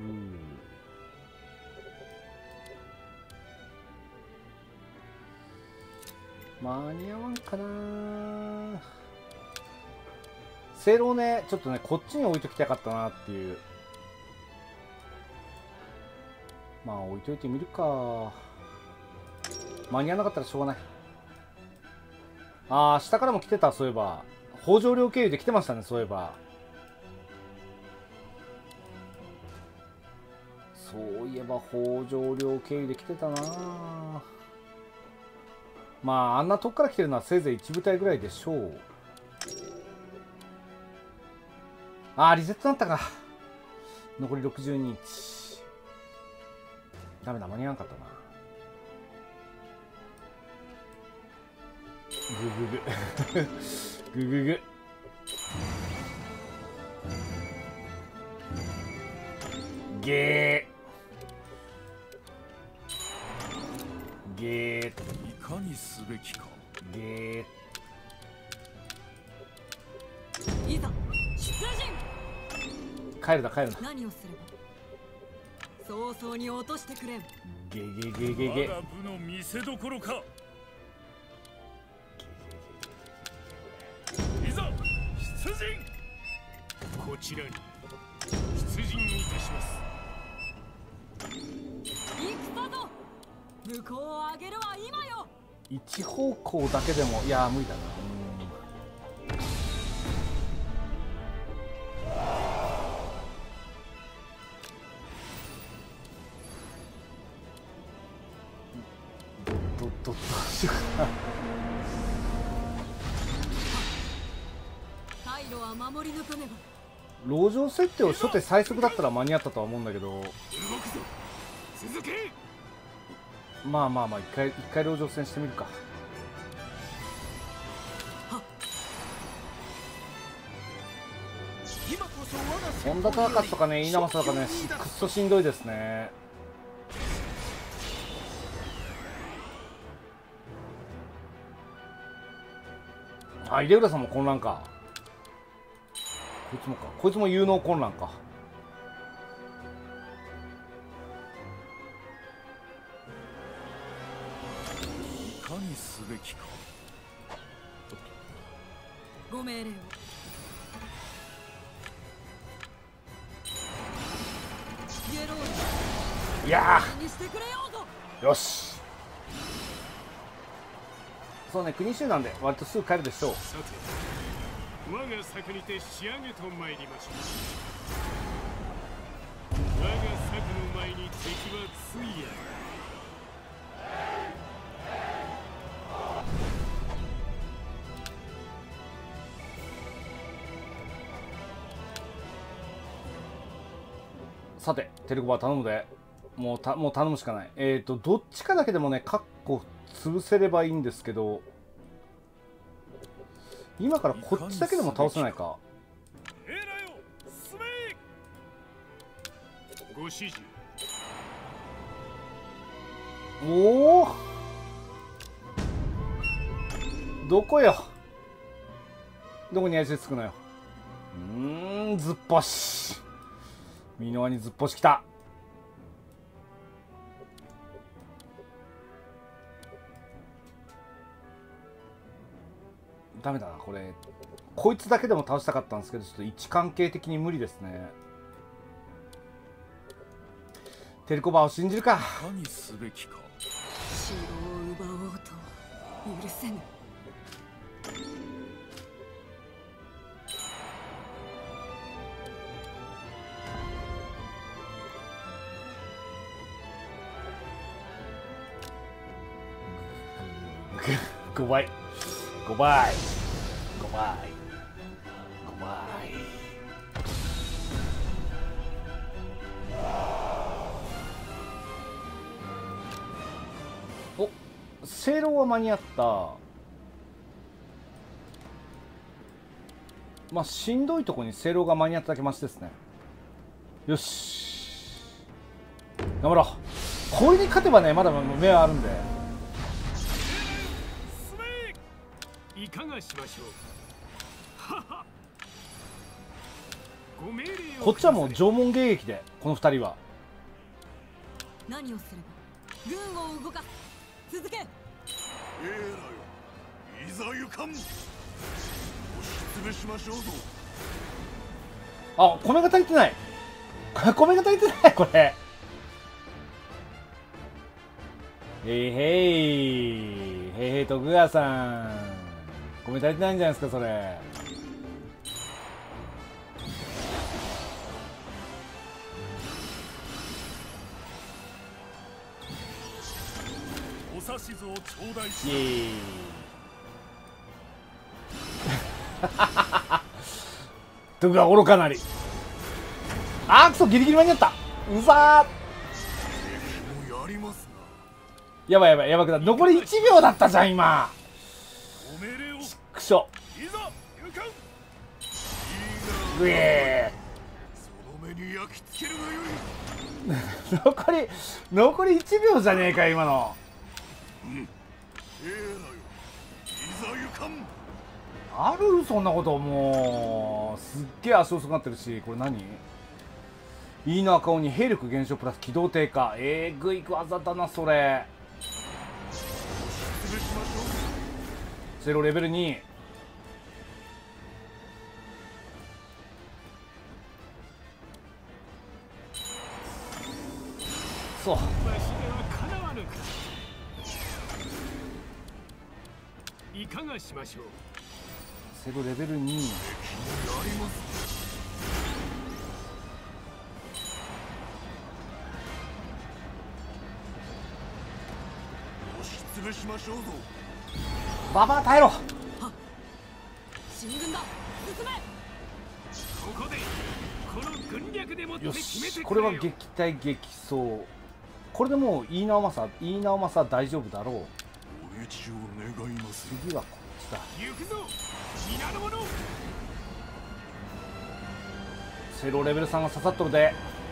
間に合わんかな。正論ね、ちょっとねこっちに置いときたかったなっていう。まあ置いといてみるか。間に合わなかったらしょうがない。ああ下からも来てた。そういえば北条領経由で来てましたね。そういえばそういえば北条領経由で来てたな。まああんなとこから来てるのはせいぜいいち部隊ぐらいでしょう。ああリセットになったか。残りろくじゅうににち。ダメだ間に合わなかったな。ググググググゲーゲーいかにすべきか。 ゲいざ出陣。 ー帰るだ帰るだ。 何をすれば早々に落としてくれん。 ゲゲゲゲゲ我が部の見せどころか。いざ出陣。こちらに出陣いたします。 行くぞ。向こうを上げるは今よ。 一方向だけでもいやー無理だな。どどどどうしようかな。 退路は守り抜かねば。 籠城設定を初手最速だったら間に合ったとは思うんだけど、 動くぞ。続け。 まあまあまあ一回一回籠城戦してみるか。 今こそ我が本田忠勝とかね稲政とかねくっそしんどいですね。あ入浦さんも混乱か。こいつもか。こいつも有能混乱か。 いかにすべきか。 ご命令を。ゲロいやーにしてくれようぞ。 ーよし。そうね国衆なんで割とすぐ帰るでしょう。 さて我が策にて仕上げと参りましょう。我が策の前に敵はついや。 さてテレコバ頼むで。もうたもう頼むしかない。えっ、ー、とどっちかだけでもねカッコ潰せればいいんですけど、今からこっちだけでも倒せないか。 えらよ進め。ご指示。 おおどこよ。どこに足つくのよ。うーんずっぽし。箕輪にずっぽしきた。ダメだなこれ。こいつだけでも倒したかったんですけどちょっと位置関係的に無理ですね。テレコバを信じるか。 いかにすべきか。 城を奪おうと許せぬ。 ごばいごばいごばいごばい。お、正論は間に合った。まあしんどいとこに正論が間に合っただけマシですね。よし頑張ろう。これに勝てばねまだ目はあるんで。 いかがしましょう。ははご命令を。 こっちはもう縄文迎撃でこのふたりは。 何をすれば軍を動かす。続け。 ええらよ、いざ行かん。押しつぶしましょうぞ。 あ、米が足りてない。米が足りてないこれ。へいへいへいへい徳川さん、米足りてないんじゃないですかそれ。 お指図を頂戴し。 イエーイ徳川愚かなり。あーくそギリギリ間に合った。うざー。 もうやりますな。 やばいやばいやばくな。残りいちびょうだったじゃん今。 ご命令を。 くしょ。 いざ行かん。 うえその目に焼き付けるがよい。 ー残り残りいちびょうじゃねえか今の。 ええらよ、いざ行かん。 あるそんなこと。もうすっげえ足遅くなってるし。これ何。いいな顔に兵力減少プラス機動低下。えー、ぐいぐ技だなそれ。ゼロレベルに。そうわしではかなわぬか。いかがしましょう。 ゼロレベルに。 やります。押しつぶしましょうぞ。 ババア耐えろ。 進軍だ。進め。 ここでこの軍略でもってよ決めてくれよ。 しこれは撃退撃走。これでもういいなおまさいいなおまさ大丈夫だろう。 お討ちを願います。 次はこっちだ。 行くぞ皆の者。 セロレベルさんが刺さっとるで。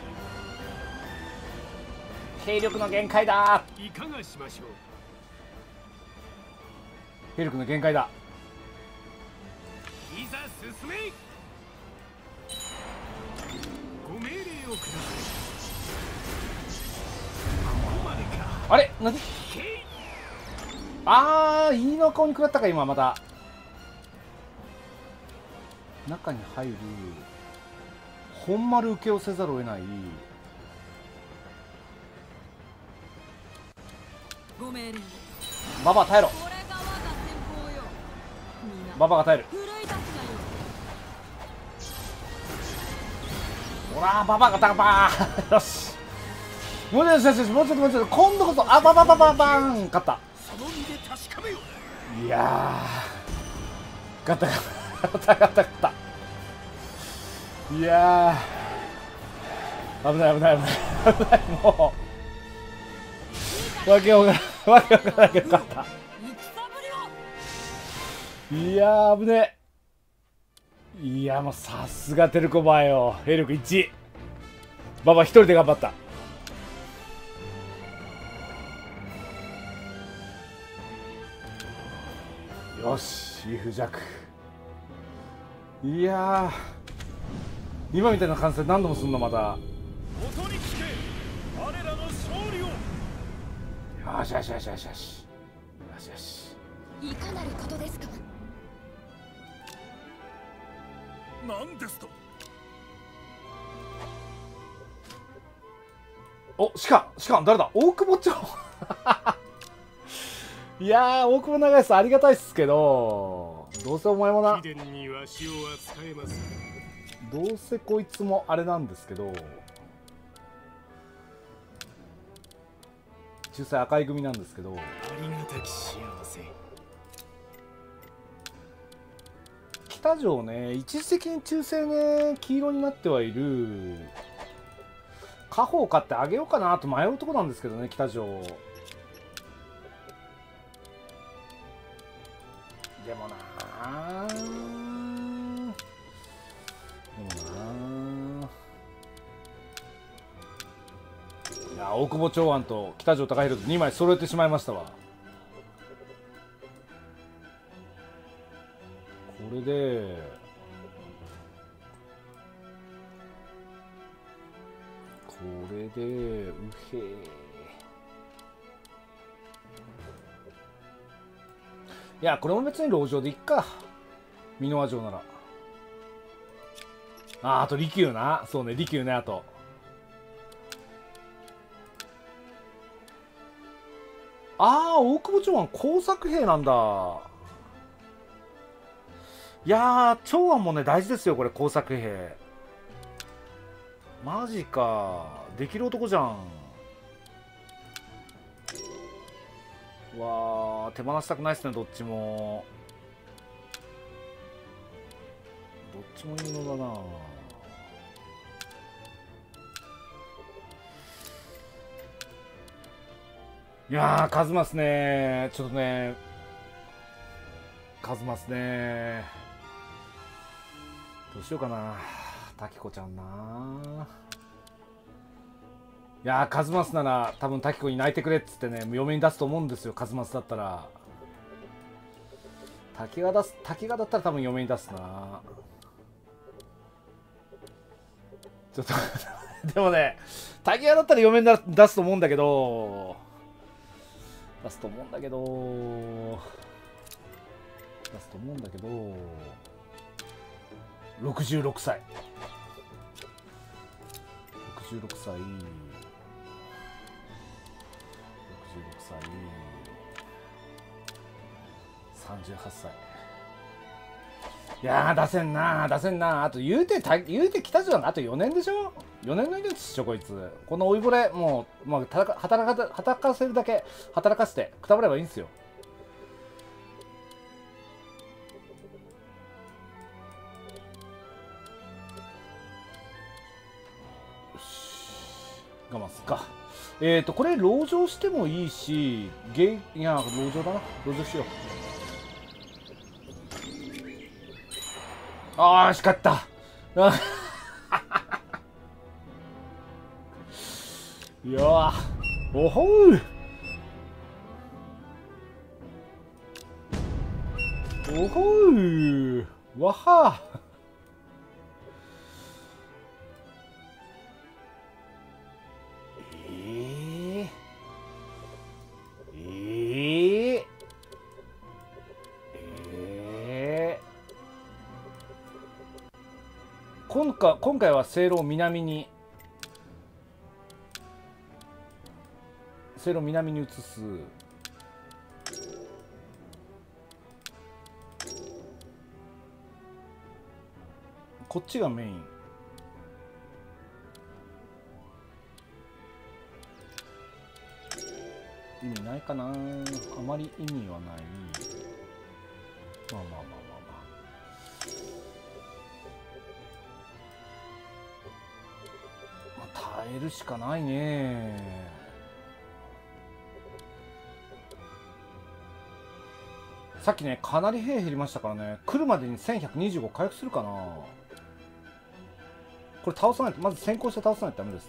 兵力の限界だ。 いかがしましょう。 兵力の限界だ。 いざ進め。ご命令をください。ここまでか。 あれ何。 けい。 あーいいな顔に食らったか今また。中に入る。本丸受けをせざるを得ない。 ご命令を。 ババア耐えろ。 これが我が先方よ。皆ババアが耐える。 奮い立つがよ。 ほらババアがタバーよし。もうちょっとよしよしもうちょっともうちょっと今度こそ。あバババババーン勝った。 その身で確かめよ。 いやーガタガタガタガタガタ。いやー危ない危ない危ない危ない。もうわけわからわけわからなきゃよかった。 戦ぶりを。 いやー危ねえ。いやもうさすがテルコバーよ。兵力いち。ババ一人で頑張った。よしイフ弱。いやー今みたいな感染何度もすんのまた。 音に聞け我らの勝利を。 よしよしよしよしよしよしよし。 いかなることですか。 何ですと。 おしかんしかん誰だ。大久保町いやー大久保長安ありがたいっすけど、どうせお前もな、 貴殿にわしを扱えます。 どうせこいつもあれなんですけど、仲裁赤い組なんですけど、 ありがたき幸せ。 北条ね、一時的に忠誠ね、黄色になってはいる。家宝買ってあげようかなと迷うとこなんですけどね、北条。でもなあ、でもなあ、いや、大久保長安と北条高弘とにまい揃えてしまいましたわ。これでこれでうへー、いやこれも別に籠城でいっか、箕輪城なら。あ、あと利休な、そうね、利休ね。あとああ、大久保長安工作兵なんだ。いやー、長安もね大事ですよこれ、工作兵。マジか、できる男じゃん。うわー、手放したくないっすね、どっちも。どっちもいいのだな。いやー、数ますね、ちょっとね、数ますね。どうしようかな、滝子ちゃんな。いやー、カズマスなら多分滝子に泣いてくれっつってね、嫁に出すと思うんですよ、カズマスだったら。滝が出す、滝がだったら多分嫁に出すな。ちょっとでもね、滝がだったら嫁に出すと思うんだけど、出すと思うんだけど、出すと思うんだけど、ろくじゅうろくさい。ろくじゅうろくさい。ろくじゅうろくさい。さんじゅうはっさい。いやー、出せんな、出せんな。あと言うて、言うて北条があとよねんでしょ。よねんの命でしょ、こいつ。この老いぼれ、もう、まあ、働か、働か、働かせるだけ、働かせて、くたばればいいんですよ。よし、我慢すっか。えっと、これ、籠城してもいいし、ゲいや、籠城だな。籠城しよう。ああ、しかった。いやー、おほう、おほう、わはえー、えー、えー、今回、今回は西路を南に西路を南に移す。こっちがメイン。意味ないかな、あまり意味はない。まあまあまあまあまあまあ、まあ、耐えるしかないね。さっきね、かなり兵減りましたからね、来るまでにせんひゃくにじゅうご回復するかな。これ倒さないと、まず先行して倒さないとダメですね。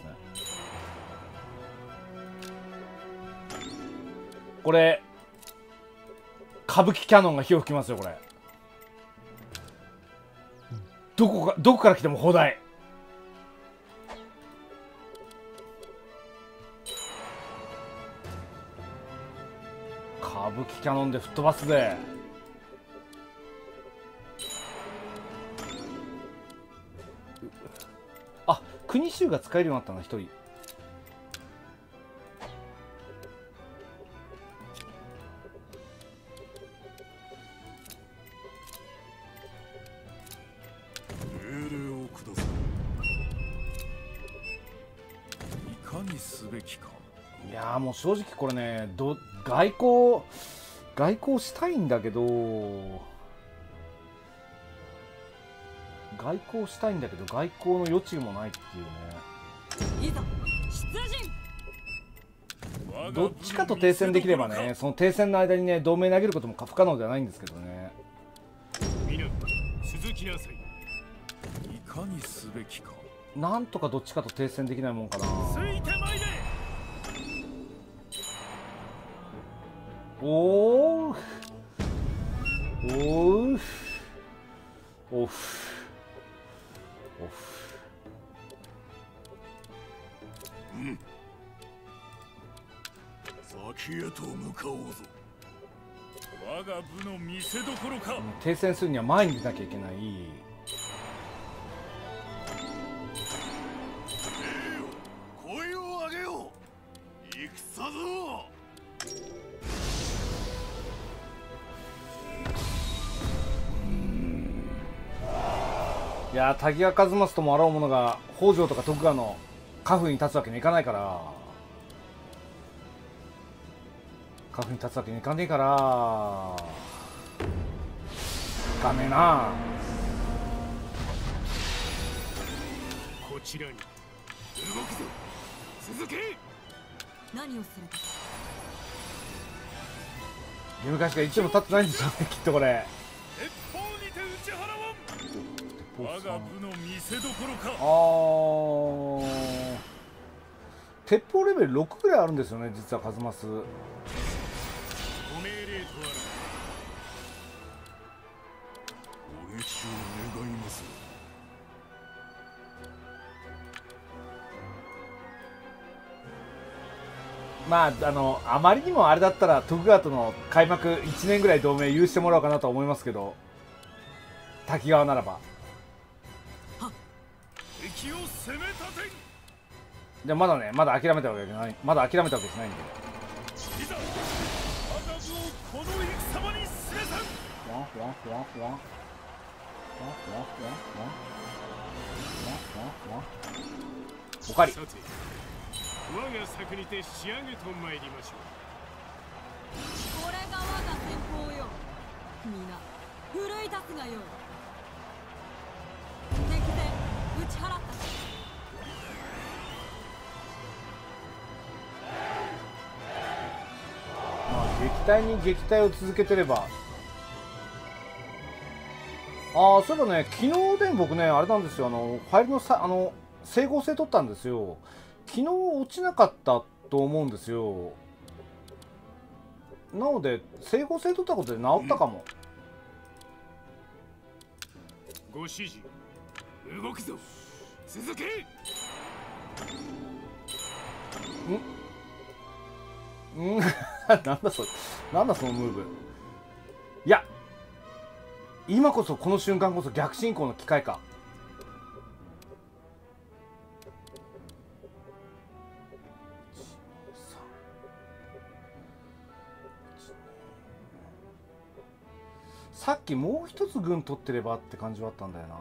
これ、歌舞伎キャノンが火を吹きますよ、これ。どこか、どこから来ても砲台。歌舞伎キャノンで吹っ飛ばすぜ。あ、国衆が使えるようになったな、一人。 命令をください。いかにすべきか。 いやー、もう正直これね、ど外交外交したいんだけど、 外交したいんだけど外交の余地もないっていうね。 いざ出陣。 どっちかと停戦できればね、その停戦の間にね同盟投げることも不可能ではないんですけどね。 皆続きなさい。いかにすべきか。 なんとかどっちかと停戦できないもんかな。 ついてまいれ。 おおおーおーおふおふうん先へと向かおうぞ。 我が部の見せどころか。 停戦するには前に出なきゃいけない。 声を上げよう。戦ぞ。 いやー滝川一益ともあろうものが北条とか徳川の家風に立つわけにいかないから、家風に立つわけにいかねえからいかねえな。 こちらに動くぞ。続け。 何をするか。 義務化しか一も立ってないんですよねきっとこれ。 鉄砲にて打ち払わん。我が部の見せどころか。 あー鉄砲レベルろくぐらいあるんですよね実はカズマス。 ご命令とある。 お撃を願います。 まああのあまりにもあれだったら徳川との開幕いちねんぐらい同盟許してもらおうかなと思いますけど、滝川ならば。 敵を攻め立てん。 じゃあまだねまだ諦めたわけじゃない、まだ諦めたわけじゃないんで。 いざ我が部をこの戦場にすれさん。 ふわふわふわふわふわふわふわふわふわおかり。 さて我が策にて仕上げと参りましょう。 これが我が先方よ。皆奮い立つがよい。敵で打ち払った。 まあ撃退に撃退を続けてれば。ああそういえばね昨日で僕ねあれなんですよ、あのファイルのさあの整合性取ったんですよ。昨日落ちなかったと思うんですよ。なので整合性取ったことで治ったかも。 ご指示。動くぞ。続け。 んんなんだそれ、なんだそのムーブ。いや今こそこの瞬間こそ逆進行の機会か。さっきもう一つ軍取ってればって感じはあったんだよな。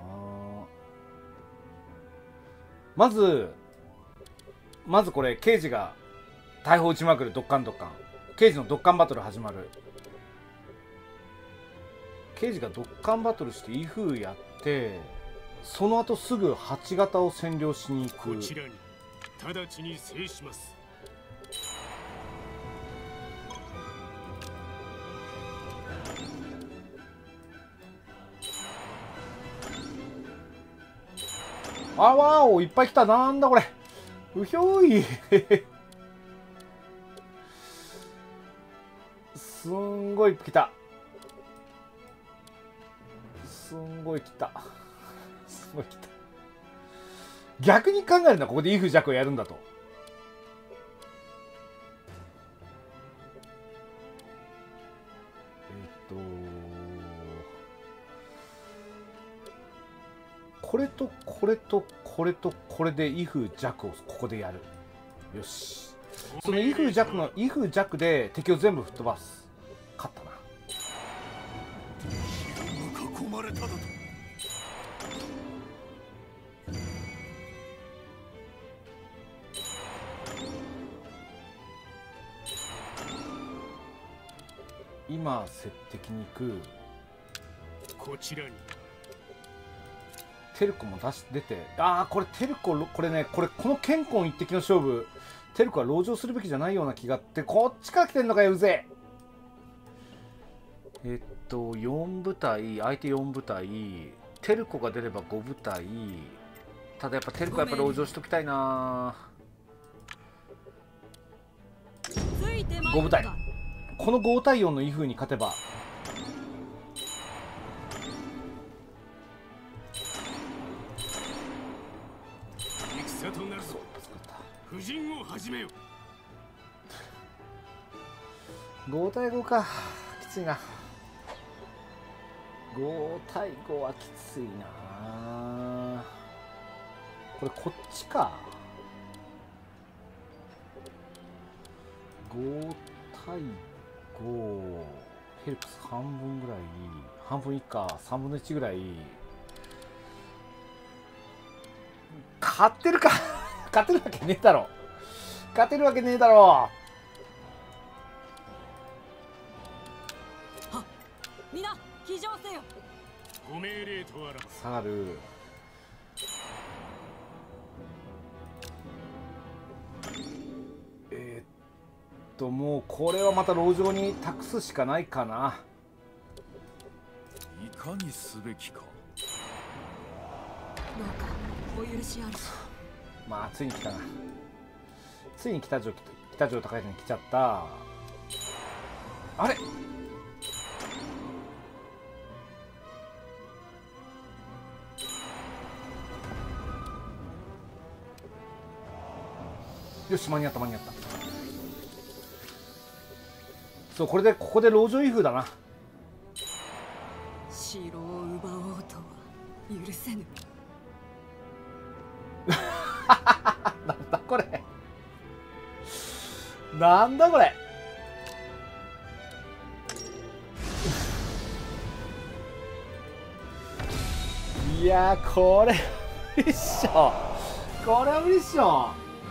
まずまずこれ刑事が大砲撃ちまくる。ドッカンドッカン刑事のドッカンバトル始まる。刑事がドッカンバトルして威風やってその後すぐはち型を占領しに行く。 こちらに直ちに制します。 あわーおいっぱい来た。なんだこれうひょーいすんごい来た。すんごい来た。すごい来た。逆に考えるのはここでイフジャクをやるんだと。えっとこれとこれとこれとこれでイフ弱をここでやる。よし。そのイフ弱のイフ弱で敵を全部吹っ飛ばす。勝ったな。 城が囲まれただと。 今接敵に行く。 こちらにテルコも出し出て、ああこれテルコ、これね、これこのケンコン一滴の勝負、テルコは籠城するべきじゃないような気があって、こっちから来てんのかよ、うぜえ。えっとよん部隊、相手よん部隊、テルコが出ればご部隊。ただやっぱテルコはやっぱ籠城しときたいな。ご部隊、このご対よんのイフに勝てば戦となるぞ。夫人を始めよ。 ご対ごか、きついな。ご対ごはきついな。これこっちか。ご対ご、ヘルプス半分ぐらい、半分以下、さんぶんのいちぐらい。勝ってるか勝てるわけねえだろ。勝てるわけねえだろ。 はっ、みな騎乗せよ。 ご命令とあらば。 下がる。えー、っともうこれはまた籠城に託すしかないかな。 いかにすべきか。 どうかお許しある。 まあついに来たな。ついに北条北条高橋に来ちゃった。あれよし間に合った間に合った。そうこれでここで籠城威風だな。 城を奪おうとは許せぬ。 なんだこれなんだこれいやーこれ無理っしょ。これは無理っしょ。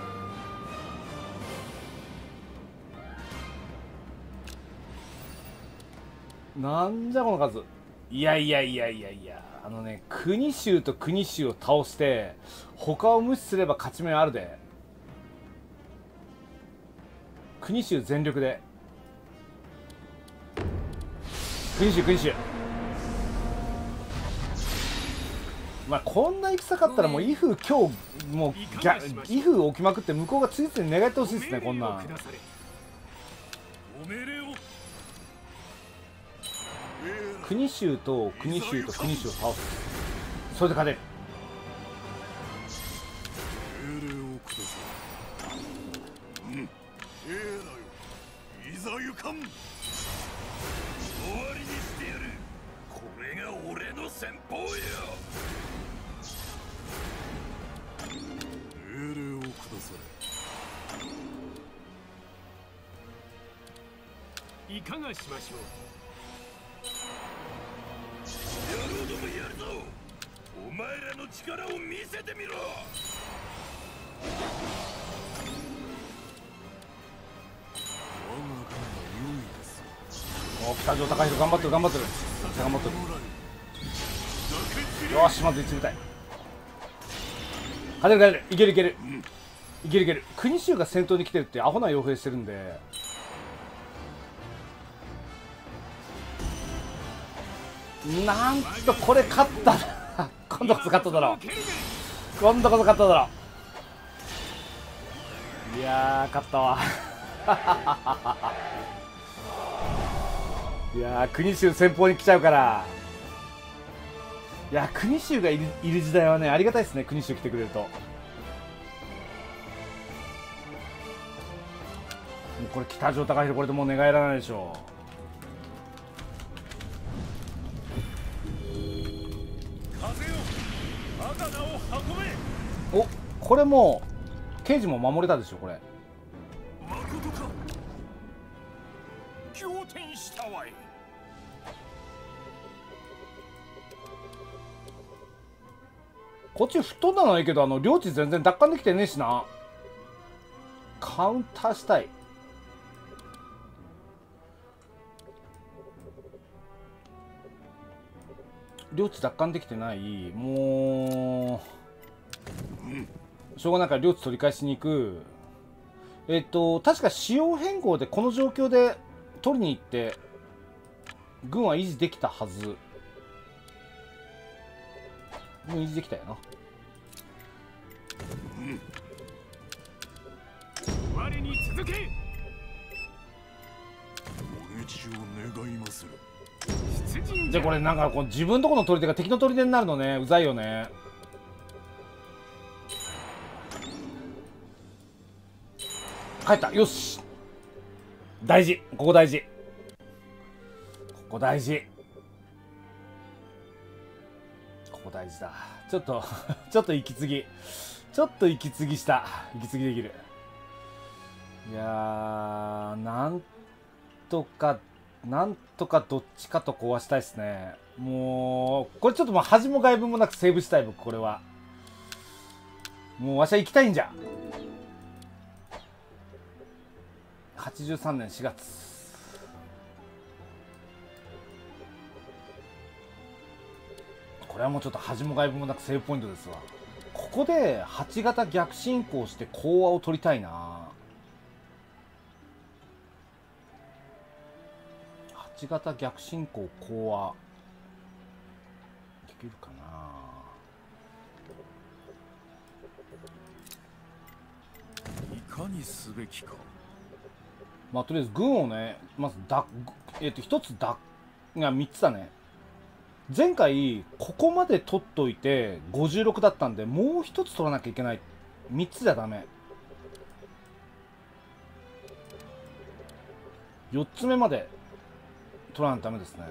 なんじゃこの数。いやいやいやいやいや、あのね、国衆と国衆を倒して他を無視すれば勝ち目あるで。国衆全力で、国衆国衆、まあこんな戦かったらもう威風今日もうギャ威風置きまくって向こうが次々に願ってほしいですね。こんなんご命令を。 国衆と国衆と国衆を倒す、それで勝てる。 命令をください。うん、ええなよ。いざ行かん。終わりにしてやる。これが俺の戦法よ。命令をください。いかがしましょう。 野郎どもやるぞ。お前らの力を見せてみろ。 お北条高弘頑張ってる頑張ってる頑張ってる。よしまずいち部隊勝てる勝てる。いけるいけるいけるいける。国衆が先頭に来てるってアホな傭兵してるんで、なんとこれ勝ったな今度こそ勝っただろう。今度こそ勝っただろう。いやー勝ったわいやー国衆先方に来ちゃうから。いやー国衆がいる、いる時代はねありがたいですね。国衆来てくれるともうこれ北条高弘これでもう寝返らないでしょ。おこれもう刑事も守れたでしょこれ。 まことか。 仰天したわい。 こっち吹っ飛んだのはいいけど、あの領地全然奪還できてねえしな。カウンターしたい。 領地奪還できてない。もうしょうがないから領地取り返しに行く。えっと確か仕様変更でこの状況で取りに行って軍は維持できたはず。軍維持できたよな。 我に続け。 お討ちを願いまする。 出陣でこれなんかこう自分とこの取り手が敵の取り手になるのね、うざいよね。帰った。よし、大事、ここ大事、ここ大事、ここ大事だ。ちょっとちょっと息継ぎちょっと息継ぎした息継ぎできる。いやー、なんとかなんとかどっちかと壊したいですね。もうこれちょっともう恥も外分もなくセーブしたい。僕これはもうわしは行きたいんじゃ。はちじゅうさんねんしがつ、これはもうちょっと恥も外分もなくセーブポイントですわ。ここではち型逆進行して講和を取りたいな。はち型逆進行講和できるかな。 いかにすべきか。 まあとりあえず軍をね、まずだえっ、と一つだがみっつだね。前回ここまで取っといてごじゅうろくだったんで、もう一つ取らなきゃいけない。みっつじゃダメ。よっつめまで取らないとダメですね。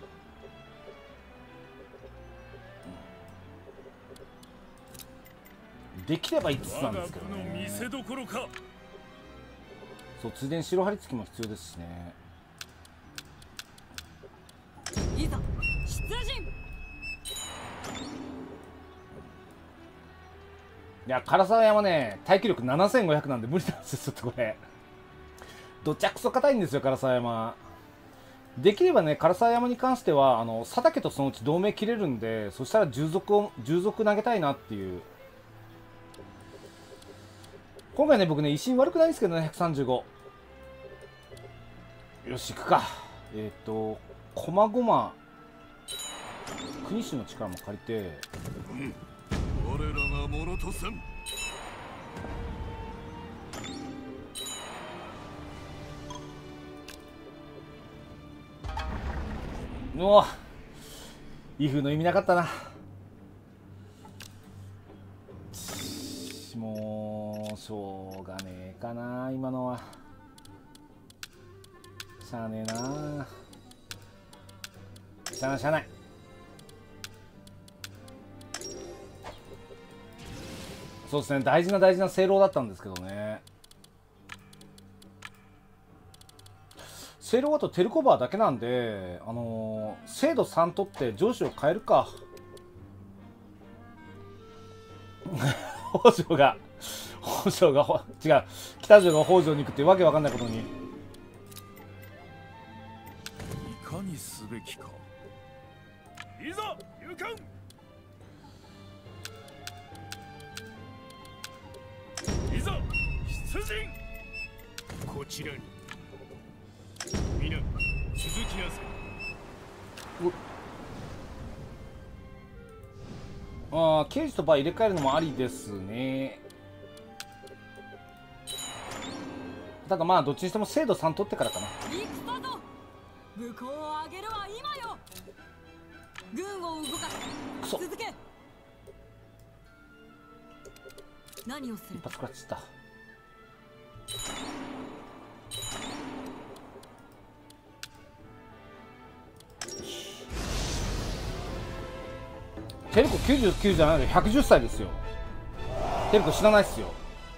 できればいつつなんですけどね。 我が部の見せどころか。 そう、ついでに白張り付きも必要ですしね。 いざ出陣。 いや、唐沢山ね、耐久力ななせんごひゃくなんで無理なんですよ、ちょっとこれ。どちゃくそ硬いんですよ、唐沢山。できればね、唐沢山に関しては、あの佐竹とそのうち同盟切れるんで、そしたら従属を、従属投げたいなっていう。今回ね、僕ね、維新悪くないんですけどね、ひゃくさんじゅうご。よし、行くか。えっ、ー、と、こまごま、国主の力も借りて、 我らがものとせん。 うわ、威風の意味なかったな。もうしょうがねえかな、今のは。しゃあねえな。しゃあないしゃあない。そうですね、大事な大事な正論だったんですけどね。正論あとテルコバーだけなんで、あのー、精度さん取って上司を変えるか。北条が北条が違う北条が北条に行くっていうわけわかんないことに。 いかにすべきか。 いざ勇敢。いざ出陣。こちらに皆続きなさい。 ああ、刑事とバー入れ替えるのもありですね。ただまあどっちにしても精度さん取ってからかな。 行くぞ。武功を上げるは今よ。軍を動かクソ、 す。続け。何をする一。発食らっちゃった。テルコきゅうじゅうきゅうじゃないのひゃくじゅっさいですよ。テルコ知らないっすよ。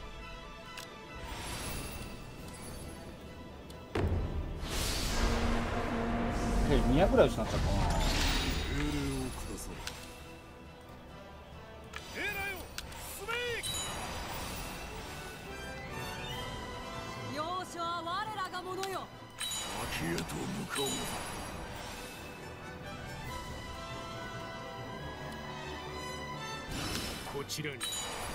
にひゃくぐらい失っちゃったな。 命令をください。 兵来よ進め。 容赦は我らがものよ。 先へと向かおう。 こちらに。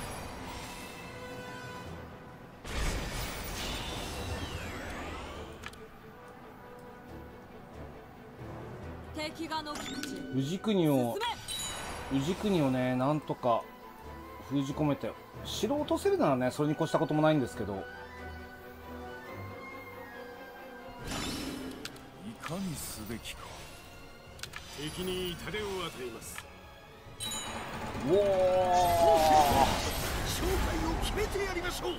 敵がのき口氏国を氏国をねなんとか封じ込めて城を落とせるならねそれに越したこともないんですけど、 いかにすべきか。 敵に痛手を与えます。 おお勝敗を決めてやりましょう。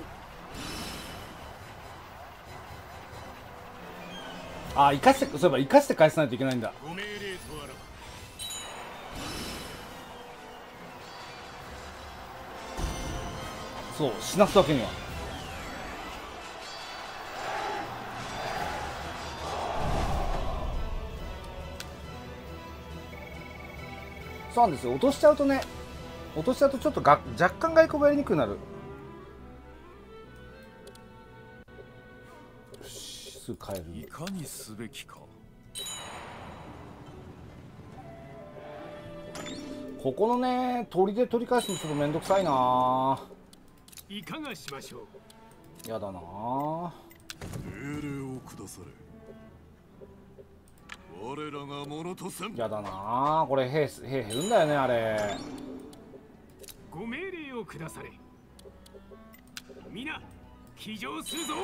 あ生かしてそういえば生かして返さないといけないんだ。 ご命令とあらば。 そう死なすわけには。そうなんですよ、落としちゃうとね落としちゃうとちょっとが若干外交がやりにくくなる。よしすぐ帰る。 いかにすべきか。 ここのね砦で取り返すのちょっとめんどくさいな。 いかがしましょう。 やだな。 命令を下され。我らがものとせん。 やだなこれ兵兵減るんだよねあれ。 ご命令を下され。皆騎乗するぞ。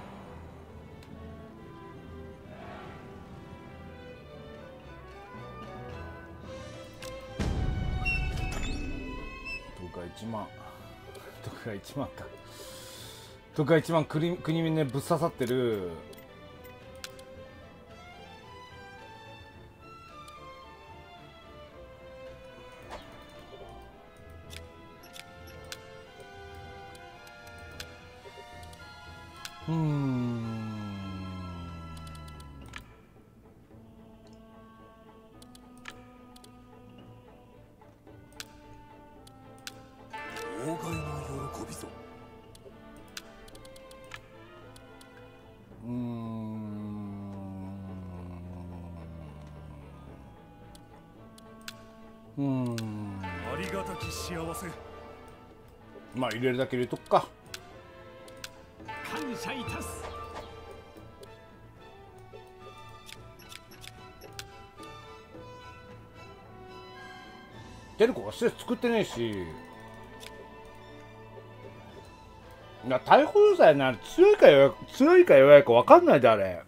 徳がいちまん徳がいちまんか徳がいちまん国国民ねぶっ刺さってる。うーん妨害の喜びぞ。 うーんうーんありがたき幸せ。 まあ入れるだけ入れとくか。 感謝いたす。 テルコが施設作ってねえし。いや逮捕要塞なら強いか弱い強いか弱いか分かんないであれ。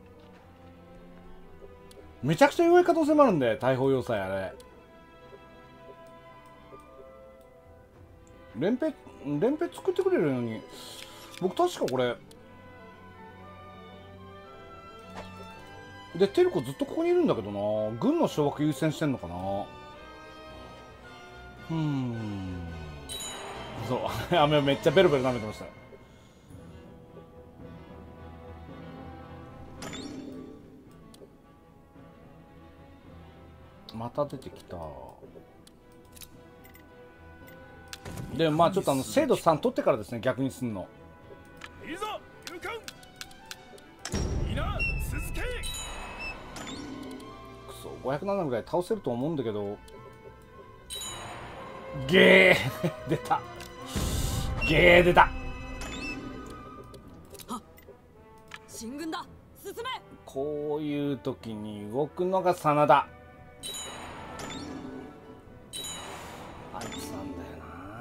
めちゃくちゃ弱い可能性もあるんで逮捕要塞あれ。連兵連兵作ってくれるのに僕確かこれでテルコずっとここにいるんだけどな。軍の掌握優先してんのかな。うーんそうあめめっちゃベロベロ舐めてました。また出てきた。でまあちょっとあの精度さん取ってからですね逆にすんの。 いざ勇敢。皆続け。 くそごひゃくななぐらい倒せると思うんだけど。ゲー出たゲー出た。 進軍だ進め。 こういう時に動くのが真田。あいつなんだよな。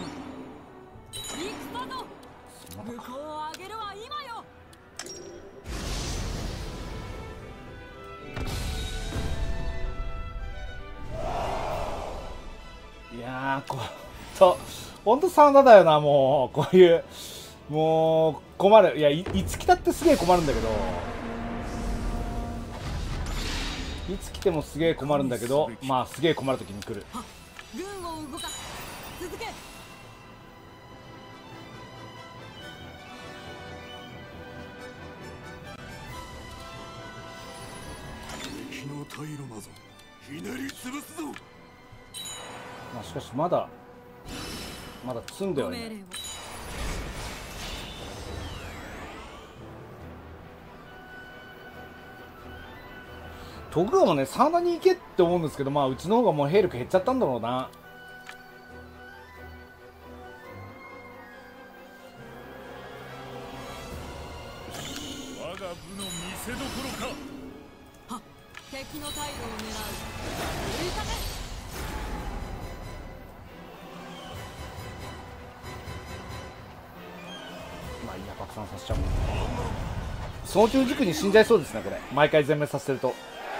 戦ぞ。向こうを上げるは今よ。 いやーこと本当真田だよな。もうこういうもう困る。いやいいつ来たってすげえ困るんだけどいつ来てもすげえ困るんだけどまあすげえ困る時に来る。 軍を動かす。続け。 敵の退路なぞひねり潰すぞ。 まあしかしまだまだ積んではいない。 ご命令を。 徳川もね真田に行けって思うんですけどまあうちの方がもう兵力減っちゃったんだろうな。 我が部の見せどころか。 はっ、敵の退路を狙う追い立て。 まあいいや、爆散させちゃう。操縦軸に死んじゃいそうですねこれ、毎回全滅させてると。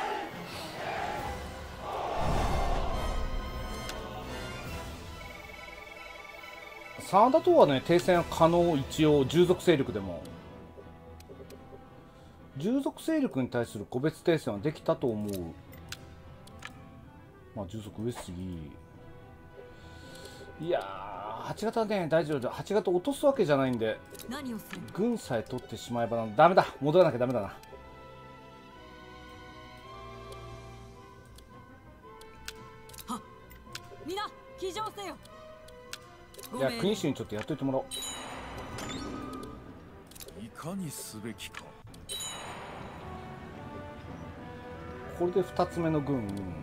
真田とはね停戦可能、一応従属勢力でも従属勢力に対する個別停戦はできたと思う。まあ従属上杉、いやーはち型ね大丈夫だ。はち型落とすわけじゃないんで、 何をする。 軍さえ取ってしまえばな。ダメだ、戻らなきゃダメだな。 はっ、皆騎乗せよ。 いや国主にちょっとやっといてもらおう。 いかにすべきか。 これでふたつめの軍、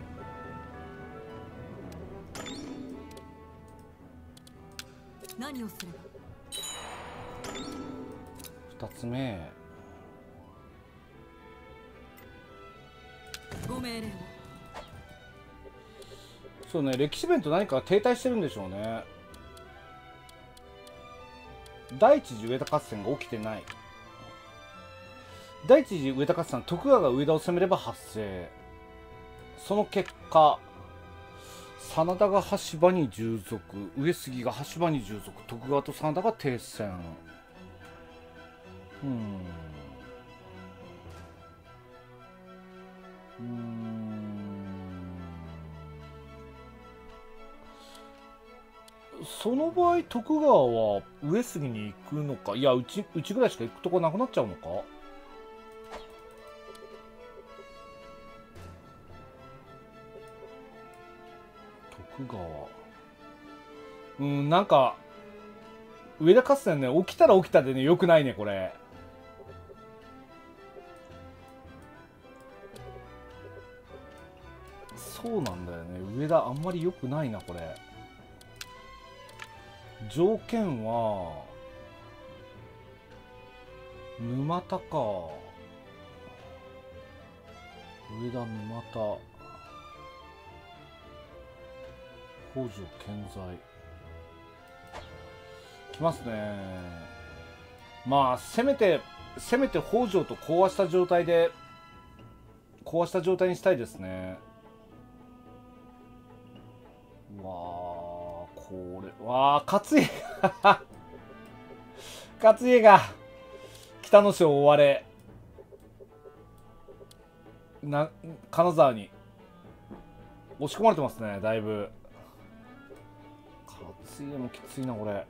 何をすれば。 ふたつめご命令を。 そうね、歴史弁と何か停滞してるんでしょうね。第一次上田合戦が起きてない。第一次上田合戦、徳川が上田を攻めれば発生。その結果真田が羽柴に従属、上杉が羽柴に従属、徳川と真田が停戦。うーんうーんその場合徳川は上杉に行くのか。いや、うちうちぐらいしか行くとこなくなっちゃうのか。徳川、うん、なんか上田合戦ね、起きたら起きたでね、よくないねこれ。そうなんだよね、上田あんまりよくないなこれ。条件は沼田か。上田、沼田、北条健在きますね。まあせめてせめて北条と講和した状態で講和した状態にしたいですね。うわあ、これわあ、勝家勝家が北の章を追われな、金沢に押し込まれてますね、だいぶ。勝家もきついなこれ。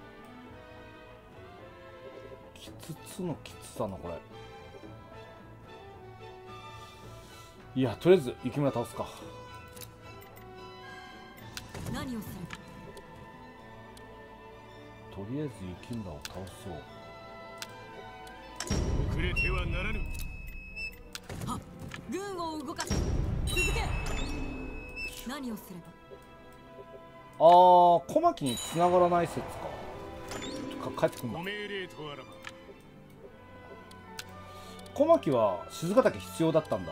きつつのきつさなこれ。いや、とりあえず雪村倒すか。 何をする。 とりあえず雪村を倒そう。 遅れてはならぬ。 はっ、軍を動かす。続け。何をすれば。 あー、小牧に繋がらない説か。か帰ってくんだ。 ご命令とあらば。 小牧は静ヶ岳必要だったんだ。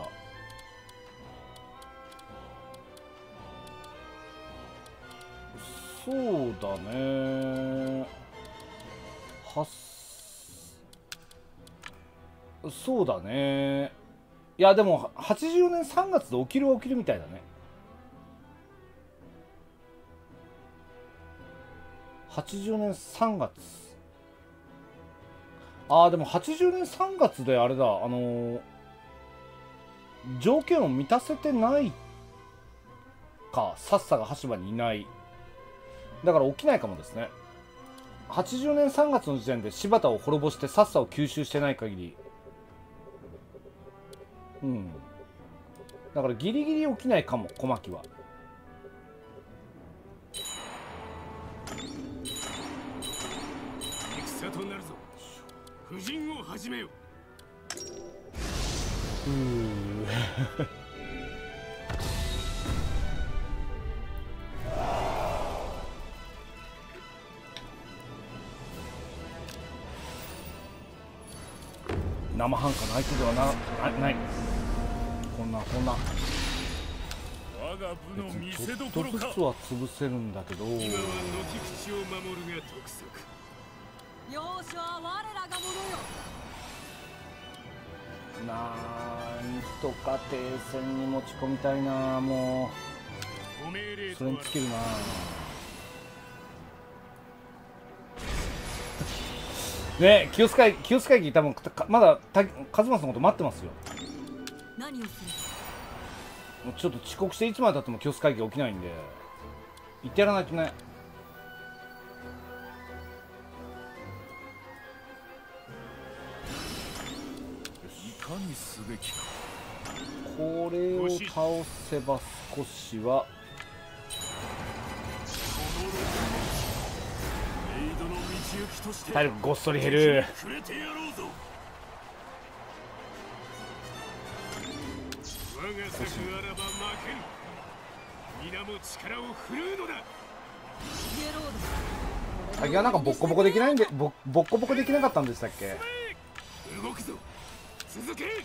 そうだね。はそうだね。いやでもはちじゅうよねんさんがつで起きるは起きるみたいだね。はちじゅうねんさんがつ。ああ、でもはちじゅうねんさんがつであれだ、あのー、条件を満たせてないか。サッサが羽柴にいない。だから起きないかもですね。はちじゅうねんさんがつの時点で柴田を滅ぼしてサッサを吸収してない限り、うん、だからギリギリ起きないかも、小牧は。 戦となるぞ。布陣を始めよ。 うー生半可な相手ではななない。こんなこんな我が部の見せちょどころか。 っとずつは潰せるんだけど、 今は軒口を守るが得策。 容赦は我らがものよ。 なんとか停戦に持ち込みたいな。もご命令うそれに尽きるな。ね、清須会清須会議多分かまだたカズマスのこと待ってますよ。 何をする。 もうちょっと遅刻していつまでたっても清須会議起きないんで行ってやらないとね。 いかにすべきか。 これを倒せば少しはメイドの道行きとして体力ごっそり減る。 くれてやろうぞ。我が策あらば負ける。皆も力を振るうのだ。 イエロー先はなんかボッコボコできないんでボボッコボコできなかったんでしたっけ。 動くぞ。続け。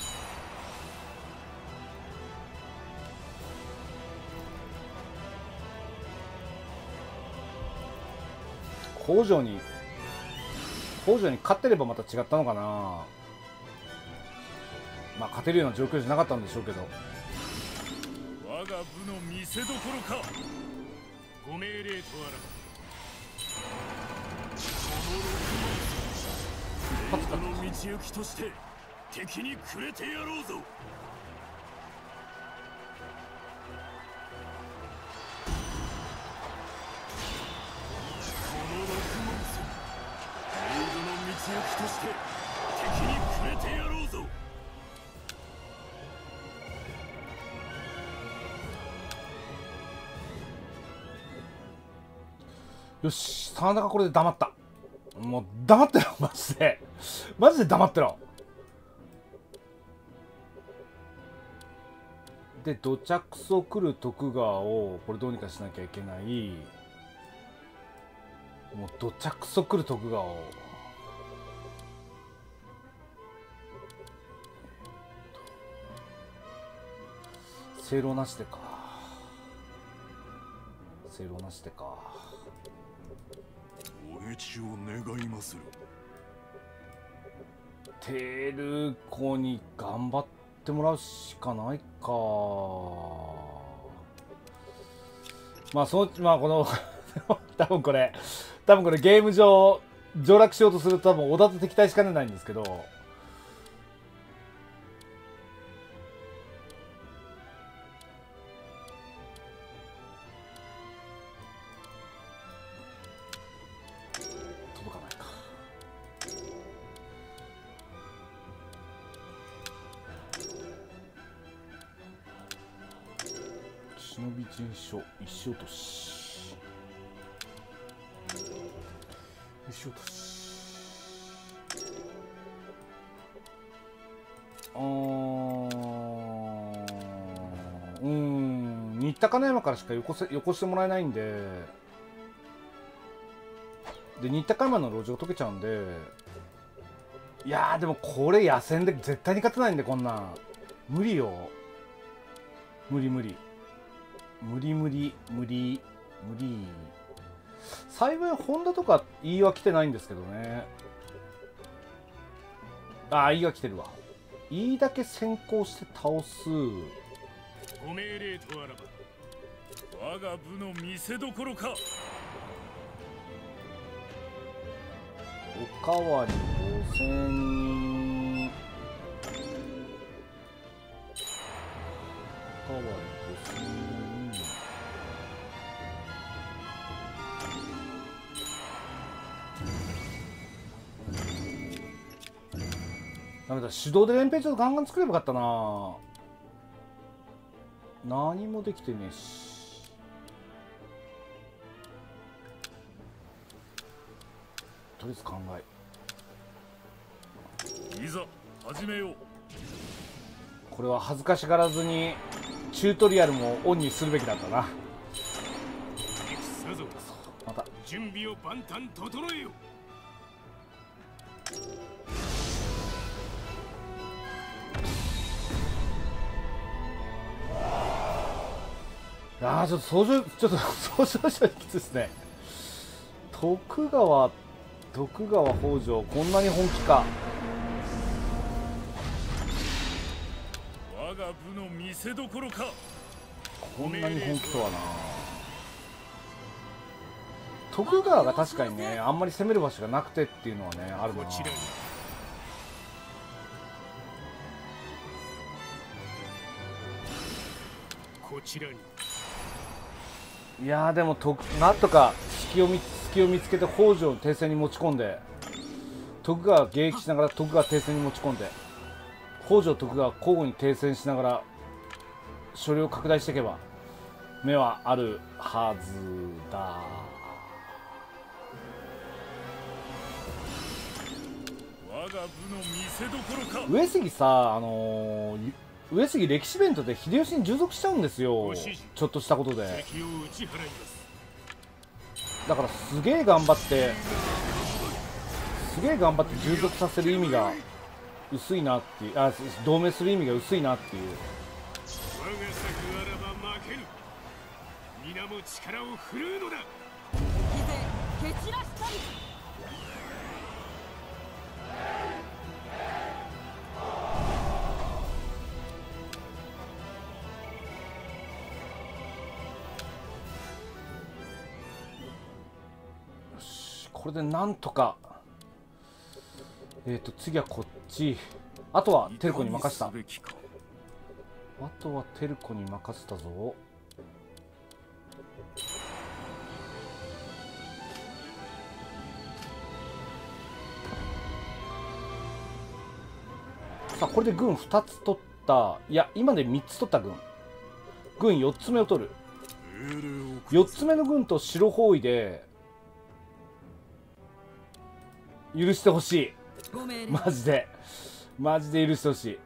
北条に北条に勝ってればまた違ったのかな。まあ勝てるような状況じゃなかったんでしょうけど。 我が部の見せどころか。ご命令とあらば。メイドの道行きとして敵にくれてやろうぞ。メイドの道行きとして敵にくれてやろうぞ。 よし、真田がこれで黙った。もう黙ってろマジでマジで黙ってろ。で土着そ来る徳川をこれどうにかしなきゃいけない。もう土着そ来る徳川を正論なしでか。正論なしでか。 お討ちを願いまする。 テルコに頑張ってもらうしかないか。まあそのまあこの多分これ多分これゲーム上上洛しようとすると多分織田と敵対しかねないんですけど、届かないか。忍び陣所石落とし石落としあーうーん新田金山からしかよこせよこしてもらえないんで、で新田金山の路上解けちゃうんで、いやーでもこれ野戦で絶対に勝てないんで、こんなん無理よ。無理無理無理無理無理無理。幸いホンダとか飯は来てないんですけどね。ああ、飯は来てるわ。飯だけ先行して倒す。 ご命令とあらば我が部の見せどころか。 おかわりごせんにん。おかわりごせんにん。ダメだ、手動で連兵ちょっとガンガン作ればよかったな。何もできてねえし。とりあえず考え。 いざ始めよう。 これは恥ずかしがらずにチュートリアルもオンにするべきだったな。 戦ぞ。 また準備を万端整えよ。 ああちょっと相乗ちょっと相乗したらきついですね。徳川徳川北条こんなに本気か。 我が部の見せどころか。 こんなに本気とはな。徳川が確かにねあんまり攻める場所がなくてっていうのはねあるな。 こちらにこちらに。 いやーでもとなんとか隙を見隙を見つけて北条を停戦に持ち込んで、徳川迎撃しながら徳川停戦に持ち込んで、北条徳川交互に停戦しながら所領を拡大していけば目はあるはずだ。 我が部の見せどころか。 上杉さあのー、上杉歴史イベントで秀吉に従属しちゃうんですよ、ちょっとしたことで。 敵を打ち払います。 だからすげえ頑張ってすげえ頑張って従属させる意味が薄いなっていう、あ同盟する意味が薄いなっていう。 我が策あらば負ける。皆も力を振るうのだ。 以前蹴散らしたり。 これでなんとかえっ、ー、と次はこっち、あとはテルコに任せた。あとはテルコに任せたぞ。さあこれで軍ふたつ取った。いや今でみっつ取った軍軍よっつめを取る。よっつめの軍と白包囲で許してほしい。マジでマジで許してほし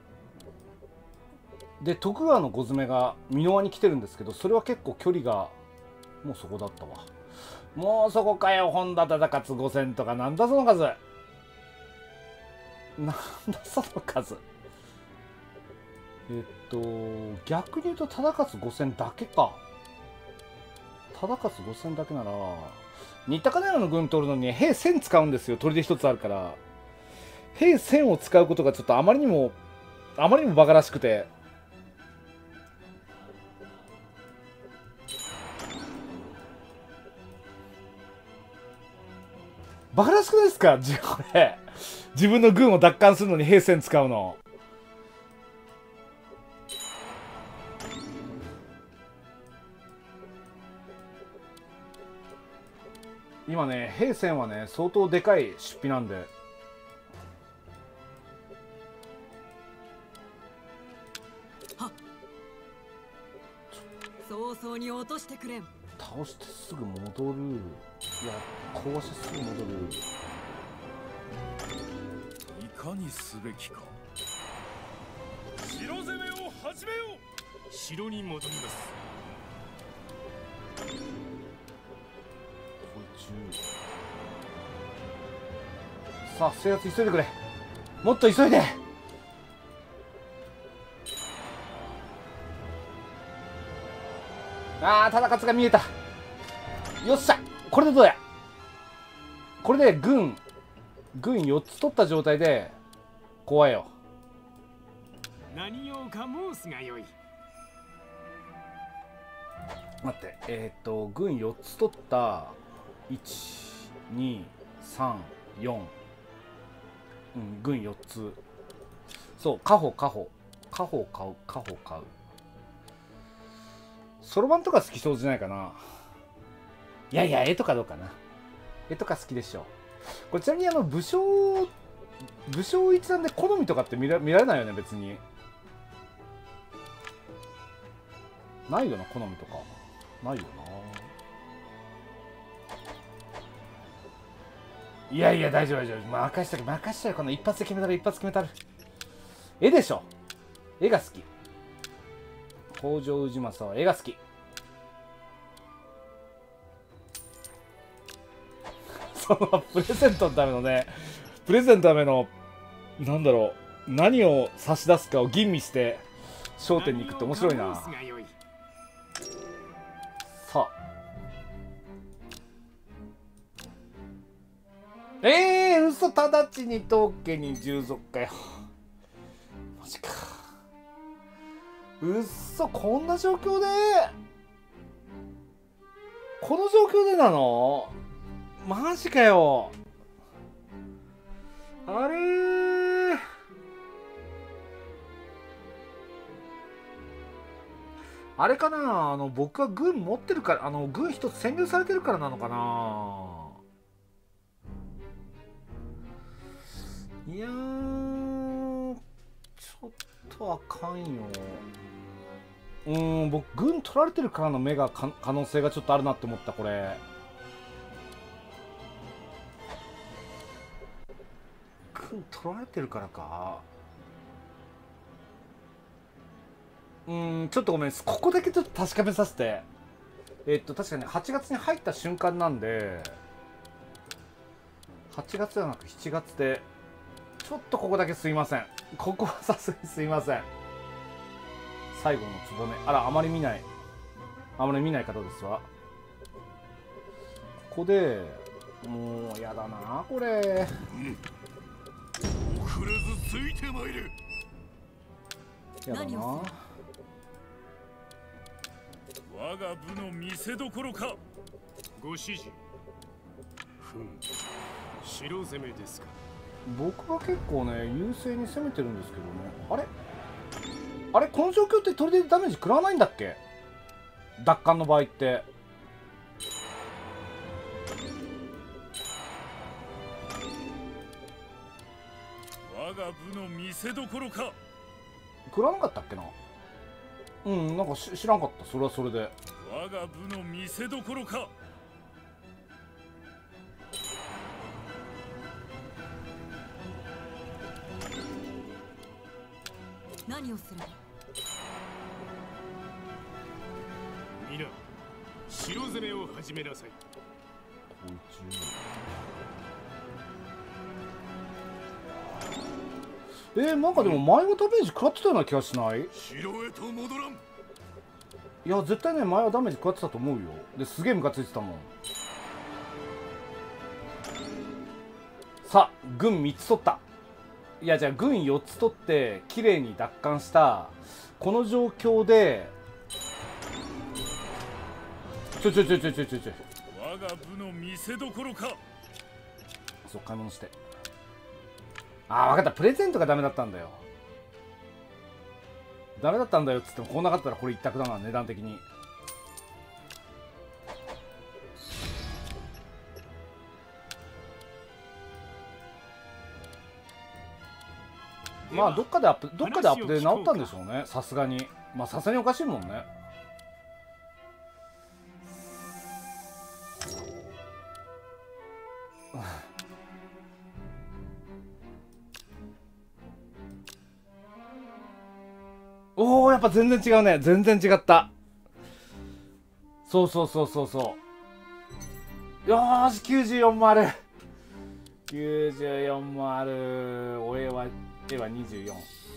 い。で徳川の小詰めが箕輪に来てるんですけど、それは結構距離がもうそこだったわ。もうそこかよ。本田忠勝ごせんとかなんだその数、なんだその数。えっと逆に言うと忠勝ごせんだけか。忠勝ごせんだけなら新高奈良の軍取るのに兵せん使うんですよ。砦一つあるから兵せんを使うことがちょっとあまりにもあまりにもバカらしくて、バカらしくないですかこれ。自分の軍を奪還するのに兵せん使うの。今ね兵線はね相当でかい出費なんで、 早々に落としてくれん。 倒してすぐ戻る。いや壊してすぐ戻る。 いかにすべきか。城攻めを始めよう。城に戻ります。 さあ制圧急いでくれ。もっと急いで。ああ忠勝が見えた。よっしゃこれでどうや。これで軍軍よっつ取った状態で怖いよ。 何用か申すがよい。 待ってえっ、ー、と軍よっつ取った。いちにさんよん、うん、軍よっつ。そう家宝家宝家宝買う家宝買う。そろばんとか好きそうじゃないかな。いやいや絵とかどうかな。絵とか好きでしょ。これちなみにあの武将武将一覧で好みとかって見ら、見られないよね別に。ないよな好みとかないよな。いやいや大丈夫大丈夫。任した任したよ。この一発で決めたら一発決めたる。絵でしょ。絵が好き。北条氏政は絵が好き。そのプレゼントのためのねプレゼントのためのなんだろう何を差し出すかを吟味して商店に行くって面白いな。 えー、嘘、直ちに当家に従属かよ。マジか。うっそ、こんな状況でこの状況でなの？マジかよ。あれー、あれかな、あの僕は軍持ってるから、あの軍一つ占領されてるからなのかな。いやー、ちょっとあかんよ。うーん、僕軍取られてるからの目がか可能性がちょっとあるなって思った。これ軍取られてるからか。うーん、ちょっとごめん、ここだけちょっと確かめさせて。えっと確かにはちがつに入った瞬間なんで、はちがつじゃなくしちがつで、ちょっとここだけすいません。ここはさすがにすいません。最後のつぼね、あら、あまり見ないあまり見ない方ですわ。ここでもうやだなこれ、 うん、遅れずついてまいる。 やだな。 何を我が部の見せどころか。ご指示。ふん、城攻めですか。 僕は結構ね優勢に攻めてるんですけどね。あれあれ、この状況って鳥でダメージ食らわないんだっけ、奪還の場合って。 我が部の見せどころか。 食らわなかったっけな。うん、なんかし知らんかった。それはそれで。 我が部の見せどころか。 何をする？ 皆、城攻めを始めなさい。 えー、なんかでも前はダメージ食らってたような気がしない？ 城へと戻らん。 いや絶対ね前はダメージ食らってたと思うよ。ですげえムカついてたもん。さあ軍みっつ取った。いやじゃあ軍よっつ取って綺麗に奪還したこの状況で、ちょちょちょちょちょちょちょ我が部の見せどころか。 そう買い物して、ああ分かった、プレゼントがダメだったんだよ。ダメだったんだよっつってもこうなかったらこれ一択だな、値段的に。まあどっかでアップどっかでアップで治ったんでしょうね、さすがに。まあさすがにおかしいもんね。おお、やっぱ全然違うね。全然違った。そうそうそうそうそう。よーし、きゅうじゅうよんもある。きゅうじゅうよんもある。おえは絵はにじゅうよん。い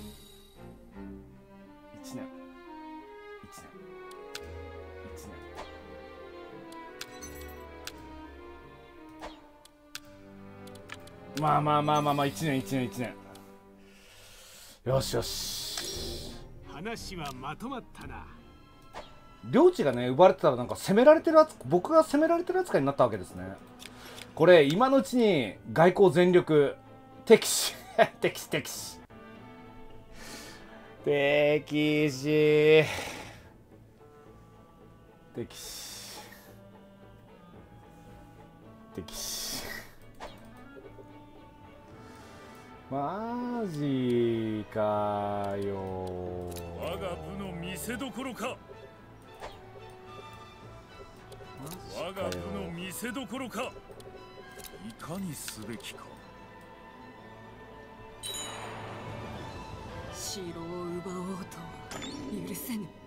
ちねんいちねんいちねん。まあまあまあまあまあいちねんいちねんいちねん。よしよし。 話はまとまったな。 領地がね奪われてたらなんか攻められてるやつ、僕が攻められてる扱いになったわけですね。これ今のうちに外交全力敵視敵視敵視敵視敵視敵視マジかよ。 我が部の見せどころか。我が部の見せどころか。 いかにすべきか。 城を奪おうと許せぬ。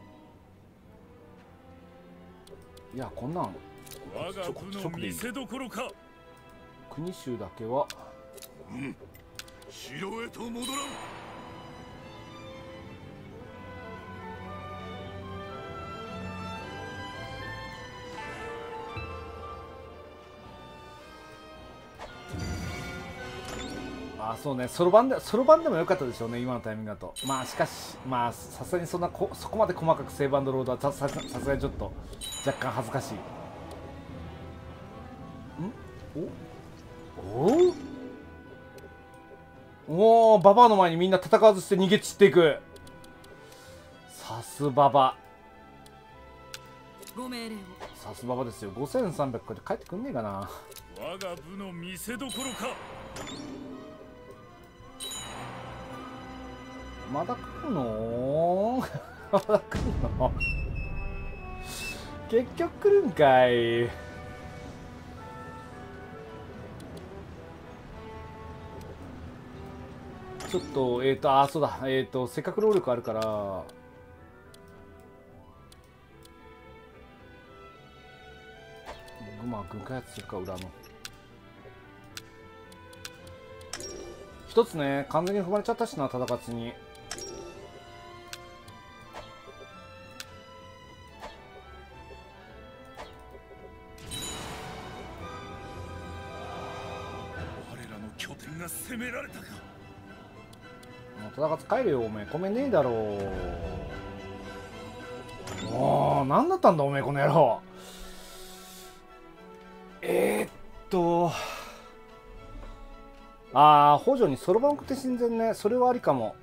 いやこんなん我が部の見せどころか。 国衆だけはうん、城へと戻らん。 敵まあそうね、そろばんでそろばんでもよかったでしょうね、今のタイミングだと。まあしかし、まあさすがにそんなこそこまで細かくセーブアンドロードはさささすがにちょっと若干恥ずかしい。んおおおババアの前にみんな戦わずして逃げ散っていく。さすババ。 ご命令を。 さすババですよ。ごせんさんびゃくこれで帰ってくんねえかな。 我が部の見せどころか。 まだ来るのまだ来るの結局来るんかい。ちょっとえっ、ー、とあそうだえっ、ー、とせっかく労力あるからまあ軍開発するか。裏の一つね完全に踏まれちゃったしな、戦わずに。 我らの拠点が攻められたか。 もう戦わず帰れよ、おめえ米ねえだろう。もう何だったんだおめえこの野郎。えー、っとああ補助にそろばん送って親善ね、それはありかも。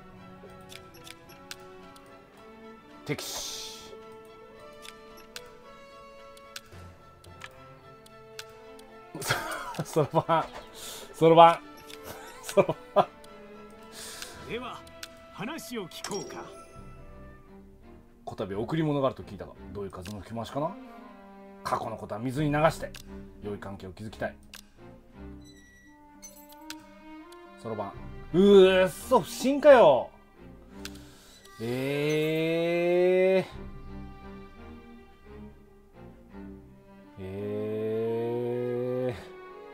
敵視そろばんそろばんそろばん。 では話を聞こうか。 こたび贈り物があると聞いたが、どういう風の吹き回しかな。過去のことは水に流して良い関係を築きたい。そろばんうーっそ不審かよ。えーえー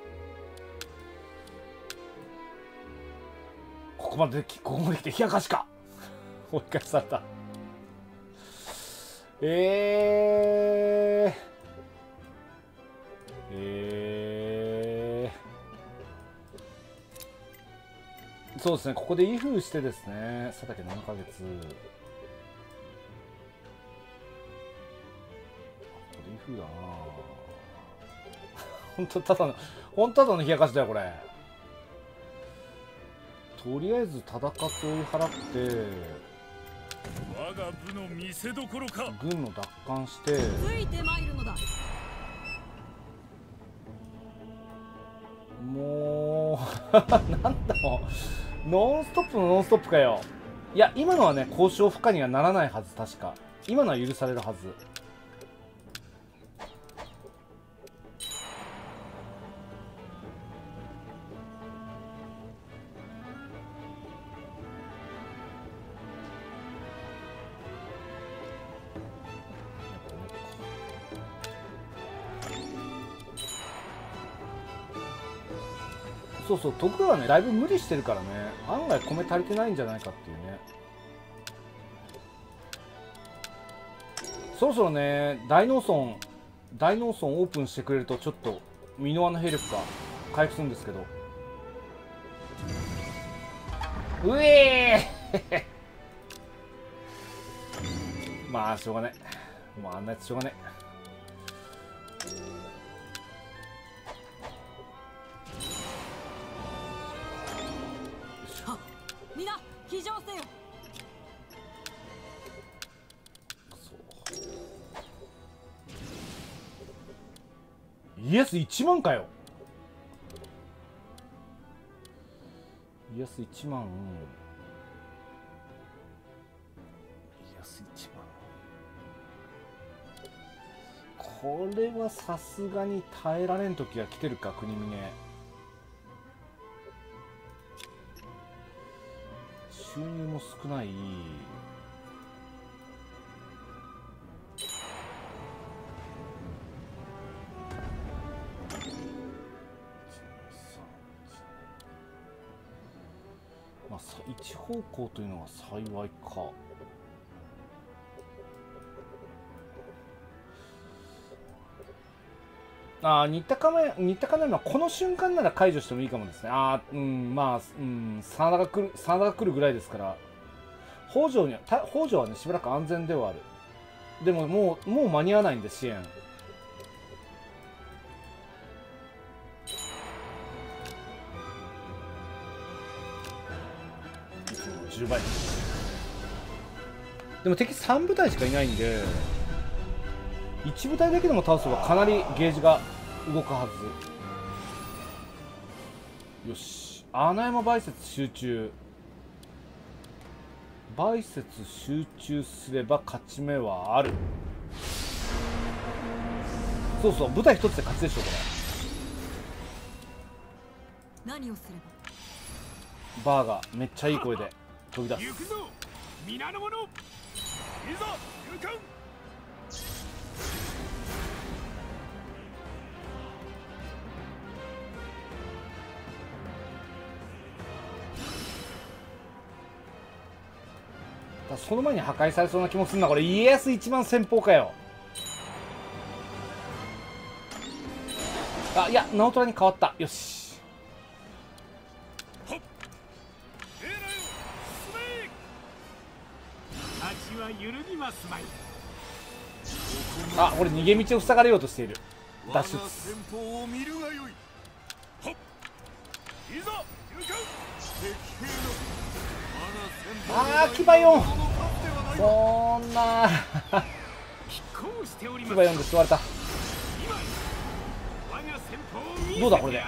ここまでここまで来て冷やかしか追い返された。えーえー、そうですね、ここでイフしてですね、佐竹ななかげつ。ここでイフだな。本当ただの本当ただの冷やかしだよこれ。とりあえず戦って追い払って我が部の見せどころか。 軍の奪還してついて参るのだ。 もうなんだもうノンストップのノンストップかよ。いや今のはね交渉不可にはならないはず。確か今のは許されるはず。そうそう、徳川はねだいぶ無理してるからね、案外米足りてないんじゃないかっていうね。そろそろね大農村大農村オープンしてくれるとちょっと箕輪の兵力が回復するんですけど。うえーまあしょうがねえ、もうあんなやつしょうがねえ。 皆騎乗せよ。 イエスいちまんかよ。イエスいちまん、イエスいちまん。これはさすがに耐えられん時が来てるか。国峰収入も少ない。まあ一方向というのは幸いか。 ああ、新田仮面、新田仮面はこの瞬間なら解除してもいいかもですね。ああ、うん、まあ、うん、真田が来る、真田が来るぐらいですから、北条には、た北条はね、しばらく安全ではある。でも、もう、もう間に合わないんで、支援。じゅうばい。でも敵さん部隊しかいないんで、いち部隊だけでも倒せばかなりゲージが動くはず。よし、穴山梅雪集中。梅雪集中すれば勝ち目はある。そうそう、部隊一つで勝ちでしょこれ。何をすれば。バーがめっちゃいい声で飛び出す。 行くぞ皆の者、いざ行かん。 その前に破壊されそうな気もするな。これ家康一番先鋒かよ。あ、いや直虎に変わった。よし、 はっ、えらよ進め。立ちは揺るぎますまい。 あ、これ逃げ道を塞がれようとしている。脱出。 我が先鋒を見るがよい。 はっ、いざ行かん。 敵兵のあー、騎馬よん。そんな拮抗しております。 騎馬よんで座れた。 今我が先鋒を見せてやろうぞ。 どうだこれで。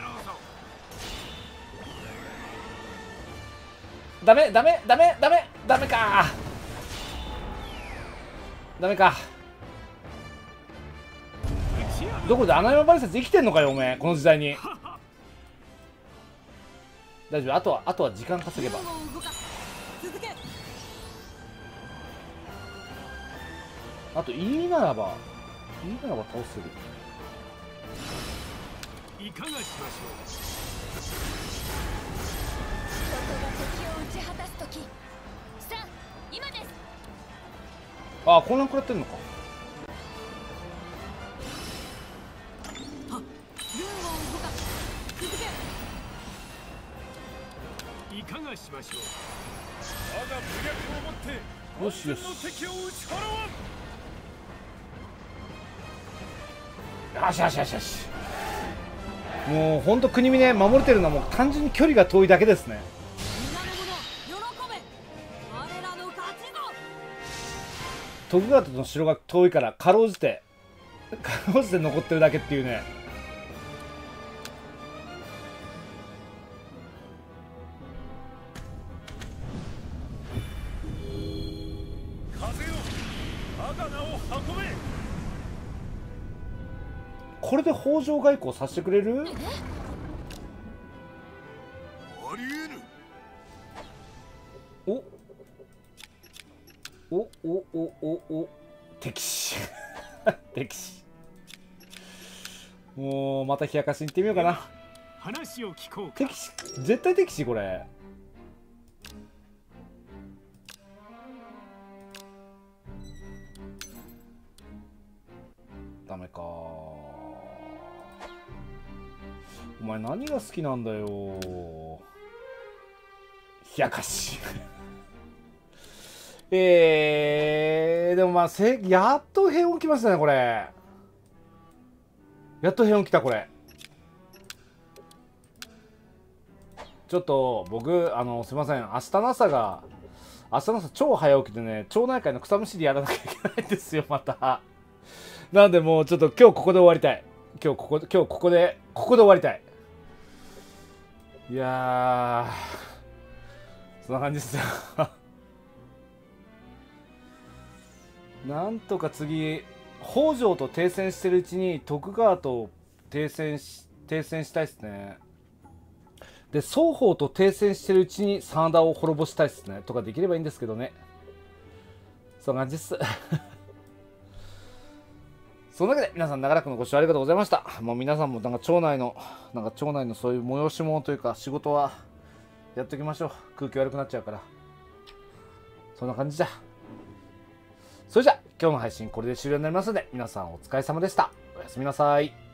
ダメダメダメダメダメかダメか。どこで穴山梅雪生きてんのかよおめえ、この時代に。大丈夫、あとはあとは時間稼げば。あといいならばいいならば倒せる。 いかがしましょう。 人が敵を打ち果たす時、さあ今です。 ああ、混乱食らってんのか。 はっ、軍を動かす。続け。 いかがしましょう。我が武略をもってよしよし、 完全の敵を打ち払わん。 よしよしよしよし。もうほんと国見ね、守れてるのはもう単純に距離が遠いだけですね。 皆の者喜べ。我らの勝ちぞ。 徳川の城が遠いからかろうじてかろうじて残ってるだけっていうね。 風よ我が名を運べ。 これで北条外交させてくれる？ ありえぬ。 おおおおおお敵視敵視。もうまた冷やかしに行ってみようかな。 話を聞こうか。 敵視、絶対敵視。これダメか。お前何が好きなんだよ。冷やかしえー、でもまあせやっと平穏来ましたね。これやっと平穏来た。これちょっと僕あのすいません、明日の朝が明日の朝超早起きでね、町内会の草むしりやらなきゃいけないんですよまた。なんでもうちょっと今日ここで終わりたい。今日ここ今日ここでここで終わりたい。いやー、そんな感じですよなんとか次北条と停戦してるうちに徳川と停戦し停戦したいですね。で双方と停戦してるうちに真田を滅ぼしたいですね。とかできればいいんですけどね。そんな感じですそのわけで皆さん長らくのご視聴ありがとうございました。もう皆さんもなんか町内のなんか町内のそういう催し物というか仕事はやっておきましょう。空気悪くなっちゃうから。そんな感じじゃ。それじゃ今日の配信これで終了になりますので皆さんお疲れ様でした。おやすみなさい。